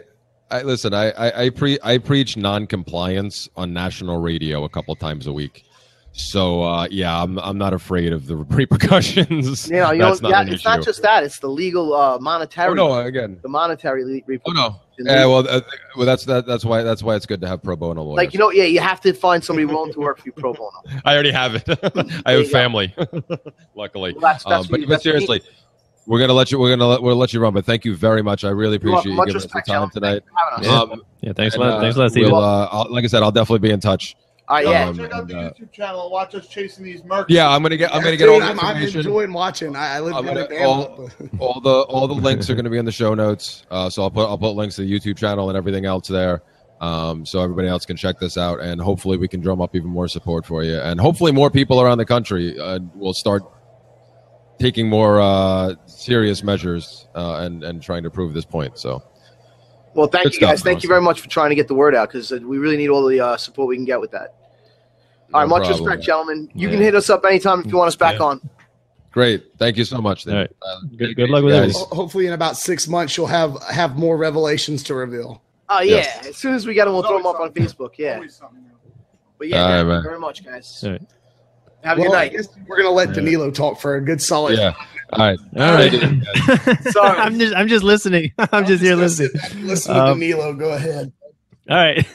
I listen. I I, I pre I preach non-compliance on national radio a couple times a week. So uh, yeah, I'm I'm not afraid of the repercussions. You know, you That's don't, not yeah, an it's issue. not just that; it's the legal, uh, monetary. Oh no, again. The monetary le- Oh repercussions. no. Yeah, well, uh, well, that's that. That's why. That's why it's good to have pro bono lawyers. Like, you know, yeah, you have to find somebody willing to work for you pro bono. I already have it. I you have go. family, luckily. Well, that's- that's um, what but you- but that's what you seriously, we're gonna let you. We're gonna let, we'll let you run. But thank you very much. I really You're welcome. appreciate you Much giving us the respect, time gentlemen. tonight. Thank you for having us. Um, Yeah, thanks a and, lot. uh, Thanks a lot, Steven. We'll, uh, I'll, like I said, I'll definitely be in touch. All right, Yo, yeah. Um, check out and, the uh, YouTube channel and watch us chasing these mercs. Yeah, I'm gonna get. I'm gonna get all Dude, the I'm, I'm information. enjoying watching. I, I live I'm in gonna- Alabama. all the all the links are going to be in the show notes. Uh, so I'll put I'll put links to the YouTube channel and everything else there, um, so everybody else can check this out. And hopefully we can drum up even more support for you. And hopefully more people around the country uh, will start taking more uh, serious measures uh, and and trying to prove this point. So Well, thank Good you guys. stuff, Thank you awesome. very much for trying to get the word out because we really need all the uh, support we can get with that. All right, no much problem. respect, gentlemen. You Yeah. can hit us up anytime if you want us back Yeah. on. Great, thank you so much. Then. All right. Uh, Good- good luck with guys. everything. Ho- Hopefully, in about six months, you'll have have more revelations to reveal. Oh, yeah. Yes. As soon as we get them, we'll There's throw them up always on something. Facebook. Yeah. Always something new. But yeah, All right, thank you man. very much, guys. All right. Have a Well, good I night. guess we're gonna let Danilo talk for a good solid. Yeah. All right. All right. Sorry. I'm just I'm just listening. I'm just here gonna listening. sit back and Listen Um, to Danilo. Go ahead. All right.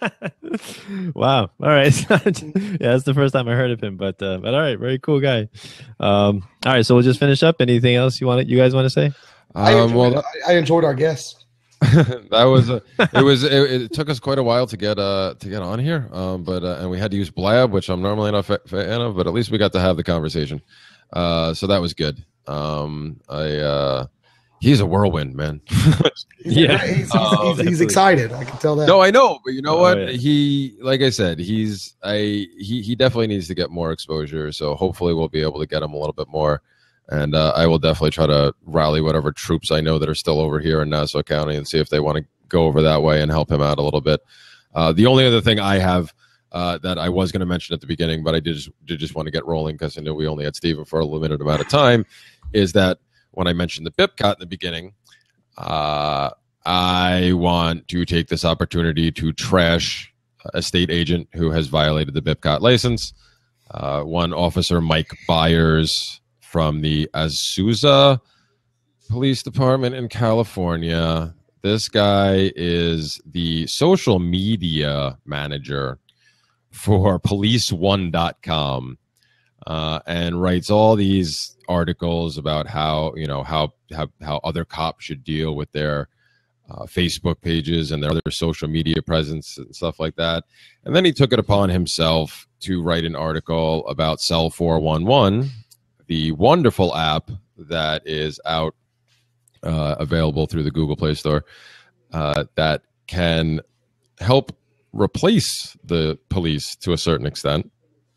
Wow. All right. Yeah, that's the first time I heard of him, but uh, but all right, very cool guy. Um, all right, so we'll just finish up. Anything else you want? You guys want to say? I, Um, enjoyed, well, I, I enjoyed our guests. that was a, it was it, it took us quite a while to get uh to get on here, um but uh, and we had to use Blab, which I'm normally not a fan of, but at least we got to have the conversation, uh so that was good. um I uh he's a whirlwind, man. Yeah. he's, he's, Um, he's, he's excited. I can tell that. No, I know, but you know Oh, what, yeah. he like I said, he's I he he definitely needs to get more exposure, so hopefully we'll be able to get him a little bit more. And uh, I will definitely try to rally whatever troops I know that are still over here in Nassau County and see if they want to go over that way and help him out a little bit. Uh, the only other thing I have uh, that I was going to mention at the beginning, but I did just, did just want to get rolling because I knew we only had Steven for a limited amount of time, is that when I mentioned the B I P C O T in the beginning, uh, I want to take this opportunity to trash a state agent who has violated the B I P C O T license. Uh, one officer, Mike Byers, from the Azusa Police Department in California. This guy is the social media manager for police one dot com, uh, and writes all these articles about how, you know, how how, how other cops should deal with their uh, Facebook pages and their other social media presence and stuff like that. And then he took it upon himself to write an article about Cell four one one, the wonderful app that is out, uh, available through the Google Play Store, uh, that can help replace the police to a certain extent.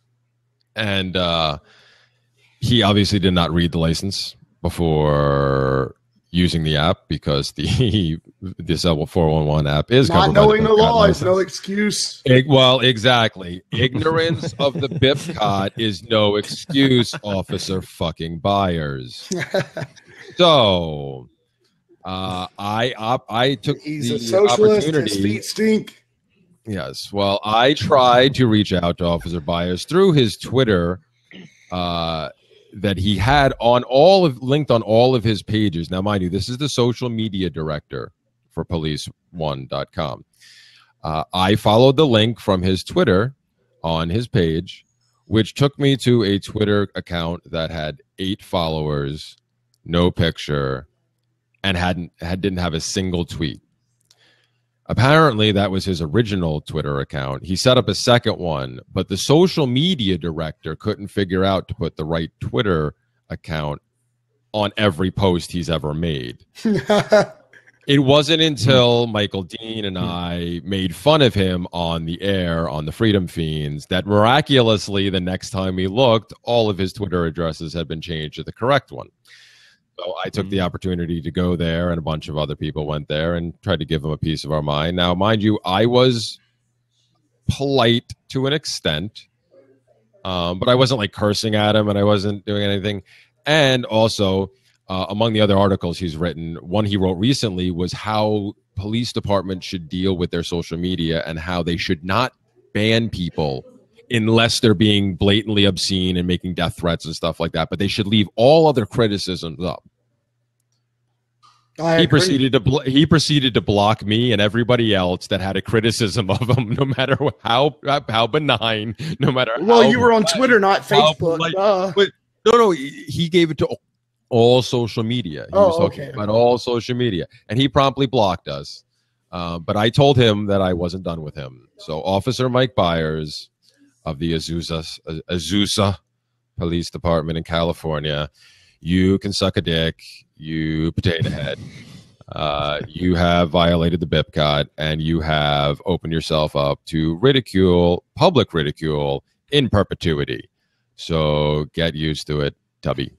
And uh, he obviously did not read the license before using the app, because the the Cell four one one app is Not covered by knowing the the B I P C O T law is license. no excuse. Ig- well, exactly. Ignorance of the B I P C O T is no excuse, Officer fucking Byers. So, uh, I op- I took He's the a socialist. His opportunity. feet stink. Yes. Well, I tried to reach out to Officer Byers through his Twitter, uh, that he had on all of linked on all of his pages. Now, mind you, this is the social media director for police one dot com. Uh, I followed the link from his Twitter on his page, which took me to a Twitter account that had eight followers, no picture, and hadn't had didn't have a single tweet. Apparently, that was his original Twitter account. He set up a second one, but the social media director couldn't figure out to put the right Twitter account on every post he's ever made. It wasn't until Michael Dean and I made fun of him on the air on the Freedom Fiends that miraculously, the next time we looked, all of his Twitter addresses had been changed to the correct one. So I took the opportunity to go there, and a bunch of other people went there and tried to give him a piece of our mind. Now, mind you, I was polite to an extent, um, but I wasn't like cursing at him, and I wasn't doing anything. And also, uh, among the other articles he's written, one he wrote recently was how police departments should deal with their social media and how they should not ban people unless they're being blatantly obscene and making death threats and stuff like that. But they should leave all other criticisms up. I he agree. proceeded to bl- he proceeded to block me and everybody else that had a criticism of him, no matter how how benign, no matter. Well, how you were on Twitter, not how Facebook. polite- Uh, But no, no, he he gave it to all social media. He Oh, was talking okay. about all social media, and he promptly blocked us. Uh, but I told him that I wasn't done with him. So, Officer Mike Byers of the Azusa Azusa Police Department in California, you can suck a dick, you potato head. Uh, you have violated the B I P C O T, and you have opened yourself up to ridicule, public ridicule, in perpetuity. So get used to it, Tubby.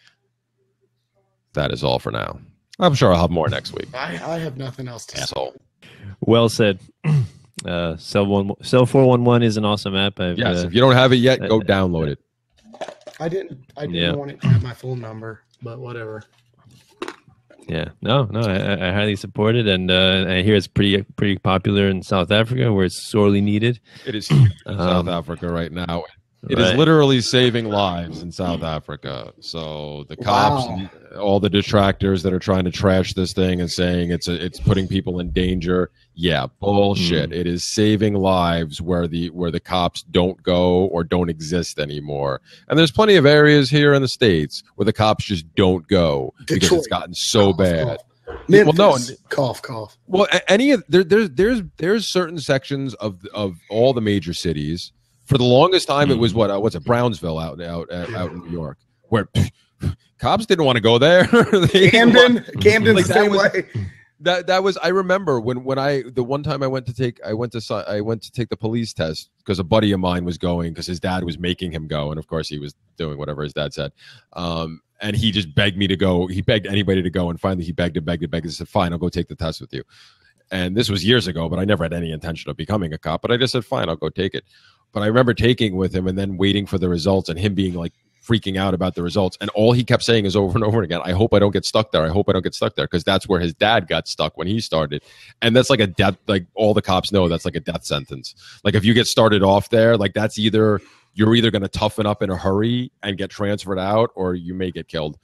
That is all for now. I'm sure I'll have more next week. I, I have nothing else to say. Asshole. Well said. Uh, Cell one, Cell four one one is an awesome app. I've, Yes, uh, if you don't have it yet, go uh, download it. I didn't. I didn't Yeah. want it to have my phone number, but whatever. yeah, no, no, I, I highly support it, and uh, I hear it's pretty pretty popular in South Africa, where it's sorely needed. It is huge in Um, South Africa right now. It is right. literally saving lives in South Africa. So the cops, Wow. and all the detractors that are trying to trash this thing and saying it's a, it's putting people in danger. Yeah, bullshit. Mm. It is saving lives where the where the cops don't go or don't exist anymore. And there's plenty of areas here in the States where the cops just don't go because Detroit. it's gotten so Cough, bad. cough. Memphis, Well, no, cough, cough. Well, a- any of there, there's there's there's certain sections of of all the major cities. For the longest time, it was what uh, what's it Brownsville out out out, out in New York, where cops didn't want to go there. They- Camden, Camden's Like, the that same was- way. that that was I remember when when I the one time I went to take I went to si- I went to take the police test because a buddy of mine was going because his dad was making him go, and of course he was doing whatever his dad said. Um, and he just begged me to go. He begged anybody to go, and finally he begged and begged and begged. I said, "Fine, I'll go take the test with you." And this was years ago, but I never had any intention of becoming a cop. But I just said, "Fine, I'll go take it." But I remember taking with him and then waiting for the results and him being like freaking out about the results. And all he kept saying is over and over again, I hope I don't get stuck there. I hope I don't get stuck there. Because that's where his dad got stuck when he started. And that's like a death, like all the cops know that's like a death sentence. Like if you get started off there, like that's either, you're either going to toughen up in a hurry and get transferred out or you may get killed.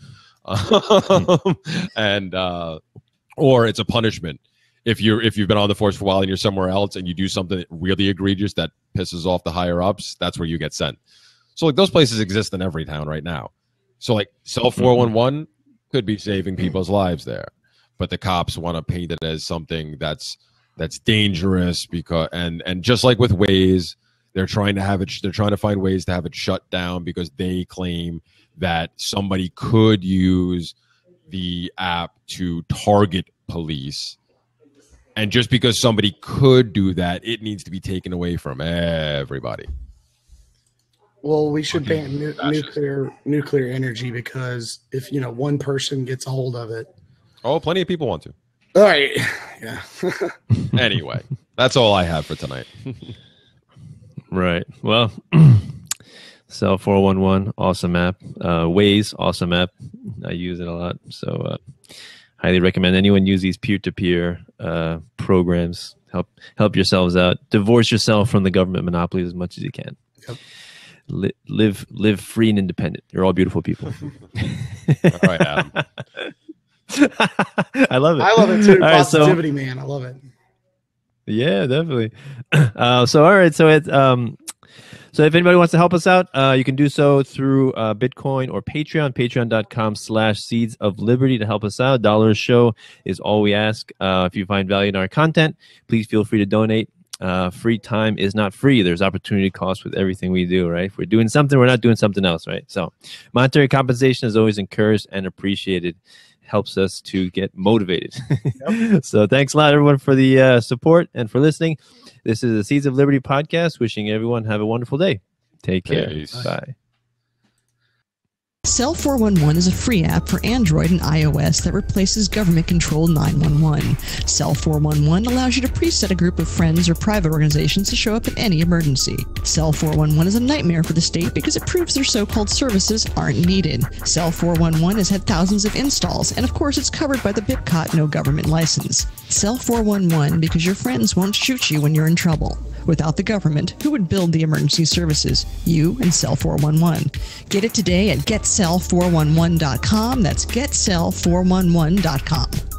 Um, and, uh, or it's a punishment. If you're if you've been on the force for a while and you're somewhere else and you do something really egregious that pisses off the higher ups, that's where you get sent. So like those places exist in every town right now. So like Cell four one one could be saving people's lives there, but the cops want to paint it as something that's that's dangerous because and and just like with Waze, they're trying to have it. They're trying to find ways to have it shut down because they claim that somebody could use the app to target police. And just because somebody could do that, it needs to be taken away from everybody. Well, we should ban nu- nuclear nuclear energy because if you know one person gets a hold of it. Oh, plenty of people want to. All right. Yeah. Anyway, that's all I have for tonight. Right. Well, Cell four one one, awesome app. Uh, Waze, awesome app. I use it a lot. So uh, highly recommend anyone use these peer-to-peer uh, programs. Help help yourselves out. Divorce yourself from the government monopolies as much as you can. Yep. Li- live live free and independent. You're all beautiful people. All right, Adam. I love it. I love it too. All right, so- Positivity, man. I love it. Yeah, definitely. Uh, so, all right. So, it, um, so if anybody wants to help us out, uh, you can do so through uh, Bitcoin or Patreon, patreon.com slash seeds of liberty to help us out. Dollar a show is all we ask. Uh, if you find value in our content, please feel free to donate. Uh, free time is not free. There's opportunity cost with everything we do, right? If we're doing something, we're not doing something else, right? So monetary compensation is always encouraged and appreciated. Helps us to get motivated. Yep. So thanks a lot, everyone, for the uh, support and for listening. This is the Seeds of Liberty podcast. Wishing everyone have a wonderful day. Take care. Peace. Bye. Cell four one one is a free app for Android and iOS that replaces government-controlled nine one one. Cell four one one allows you to preset a group of friends or private organizations to show up in any emergency. Cell four one one is a nightmare for the state because it proves their so-called services aren't needed. Cell four one one has had thousands of installs, and of course it's covered by the B I P C O T no government license. Cell four one one because your friends won't shoot you when you're in trouble. Without the government, who would build the emergency services? You and Cell four one one. Get it today at get cell four one one dot com. That's get cell four one one dot com.